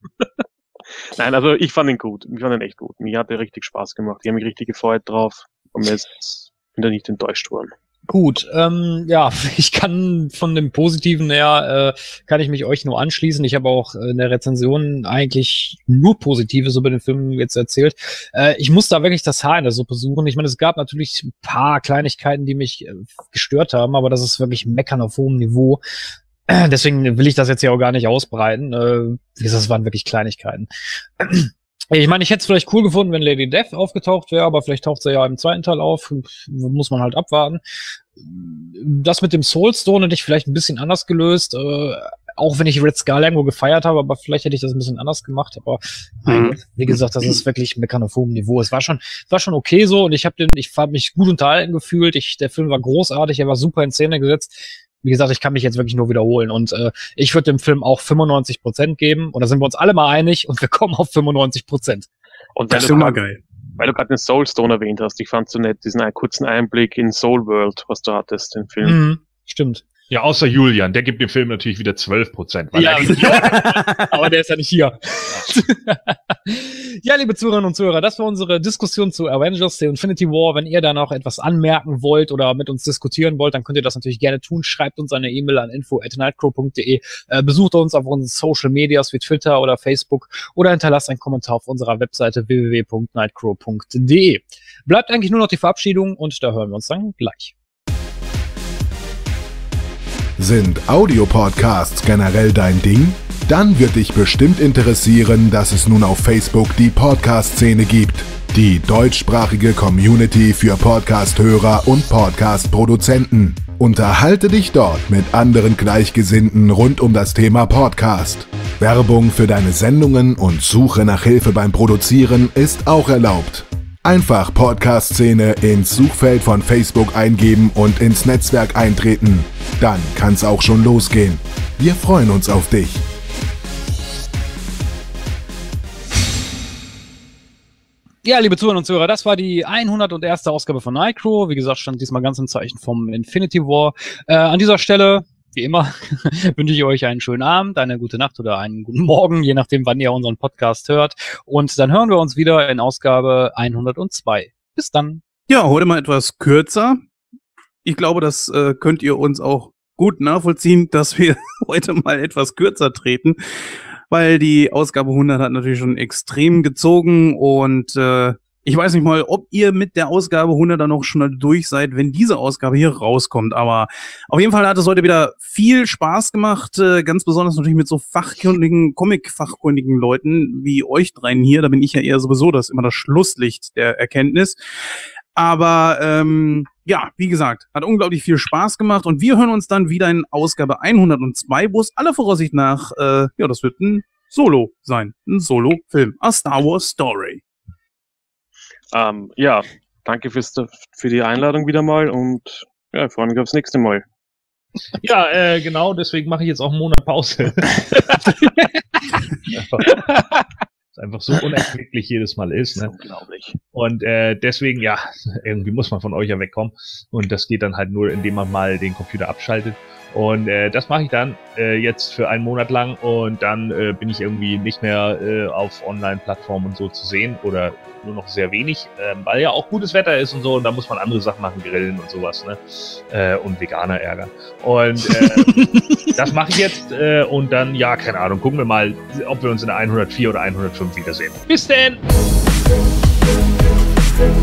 Nein, also ich fand ihn gut. Ich fand ihn echt gut. Mir hat er richtig Spaß gemacht. Ich habe mich richtig gefreut drauf. Und mir ist, bin da nicht enttäuscht worden. Gut, ähm, ja, ich kann von dem Positiven her, äh, kann ich mich euch nur anschließen. Ich habe auch in der Rezension eigentlich nur Positives über den Film jetzt erzählt. Äh, ich muss da wirklich das Haar in der Suppe suchen. Ich meine, es gab natürlich ein paar Kleinigkeiten, die mich äh, gestört haben, aber das ist wirklich Meckern auf hohem Niveau. Äh, deswegen will ich das jetzt hier auch gar nicht ausbreiten. Äh, wie gesagt, es waren wirklich Kleinigkeiten. Ich meine, ich hätte es vielleicht cool gefunden, wenn Lady Death aufgetaucht wäre, aber vielleicht taucht sie ja im zweiten Teil auf. Muss man halt abwarten. Das mit dem Soulstone hätte ich vielleicht ein bisschen anders gelöst, äh, auch wenn ich Red Skull irgendwo gefeiert habe, aber vielleicht hätte ich das ein bisschen anders gemacht. Aber mhm. wie gesagt, das ist wirklich Meckern auf hohem Niveau. Es war schon, war schon okay so und ich habe den, ich habe mich gut unterhalten gefühlt. Ich, der Film war großartig, er war super in Szene gesetzt. Wie gesagt, ich kann mich jetzt wirklich nur wiederholen und äh, ich würde dem Film auch fünfundneunzig Prozent geben und da sind wir uns alle mal einig und wir kommen auf fünfundneunzig Prozent. Und das ist immer geil. Weil du gerade den Soulstone erwähnt hast, ich fand so nett diesen einen kurzen Einblick in Soul World, was du hattest, den Film. Mhm, stimmt. Ja, außer Julian, der gibt dem Film natürlich wieder zwölf Prozent. Ja, aber der ist ja nicht hier. Ja, liebe Zuhörerinnen und Zuhörer, das war unsere Diskussion zu Avengers, der Infinity War. Wenn ihr da noch etwas anmerken wollt oder mit uns diskutieren wollt, dann könnt ihr das natürlich gerne tun. Schreibt uns eine E-Mail an info at nightcrow punkt de, äh, besucht uns auf unseren Social Medias wie Twitter oder Facebook oder hinterlasst einen Kommentar auf unserer Webseite w w w punkt nightcrow punkt de. Bleibt eigentlich nur noch die Verabschiedung und da hören wir uns dann gleich. Sind Audiopodcasts generell dein Ding? Dann wird dich bestimmt interessieren, dass es nun auf Facebook die Podcast-Szene gibt. Die deutschsprachige Community für Podcast-Hörer und Podcast-Produzenten. Unterhalte dich dort mit anderen Gleichgesinnten rund um das Thema Podcast. Werbung für deine Sendungen und Suche nach Hilfe beim Produzieren ist auch erlaubt. Einfach Podcast-Szene ins Suchfeld von Facebook eingeben und ins Netzwerk eintreten. Dann kann's auch schon losgehen. Wir freuen uns auf dich. Ja, liebe Zuhörer und Zuhörer, das war die hunderterste Ausgabe von Nightcrow. Wie gesagt, stand diesmal ganz im Zeichen vom Infinity War. Äh, an dieser Stelle, wie immer, wünsche ich euch einen schönen Abend, eine gute Nacht oder einen guten Morgen, je nachdem, wann ihr unseren Podcast hört. Und dann hören wir uns wieder in Ausgabe hundertzwei. Bis dann. Ja, heute mal etwas kürzer. Ich glaube, das äh, könnt ihr uns auch gut nachvollziehen, dass wir heute mal etwas kürzer treten, weil die Ausgabe hundert hat natürlich schon extrem gezogen und äh, ich weiß nicht mal, ob ihr mit der Ausgabe hundert dann noch schon durch seid, wenn diese Ausgabe hier rauskommt, aber auf jeden Fall hat es heute wieder viel Spaß gemacht, äh, ganz besonders natürlich mit so fachkundigen, Comic-fachkundigen Leuten wie euch dreien hier, da bin ich ja eher sowieso das immer das Schlusslicht der Erkenntnis. Aber ähm, ja, wie gesagt, hat unglaublich viel Spaß gemacht und wir hören uns dann wieder in Ausgabe hundertzwei, wo es aller Voraussicht nach, äh, ja, das wird ein Solo sein, ein Solo-Film, a Star Wars Story. Ähm, ja, danke fürs, für die Einladung wieder mal und ja, ich freue mich aufs nächste Mal. Ja, äh, genau, deswegen mache ich jetzt auch einen Monat Pause. Ist einfach so unerquicklich jedes Mal ist. Ne? Unglaublich. Und äh, deswegen, ja, irgendwie muss man von euch ja wegkommen. Und das geht dann halt nur, indem man mal den Computer abschaltet. Und äh, das mache ich dann äh, jetzt für einen Monat lang. Und dann äh, bin ich irgendwie nicht mehr äh, auf Online-Plattformen und so zu sehen. Oder nur noch sehr wenig, äh, weil ja auch gutes Wetter ist und so. Und da muss man andere Sachen machen, grillen und sowas. Ne? Äh, und Veganer ärgern. Und äh, das mache ich jetzt. Äh, und dann, ja, keine Ahnung, gucken wir mal, ob wir uns in der hundertvier oder hundertfünf wiedersehen. Bis denn!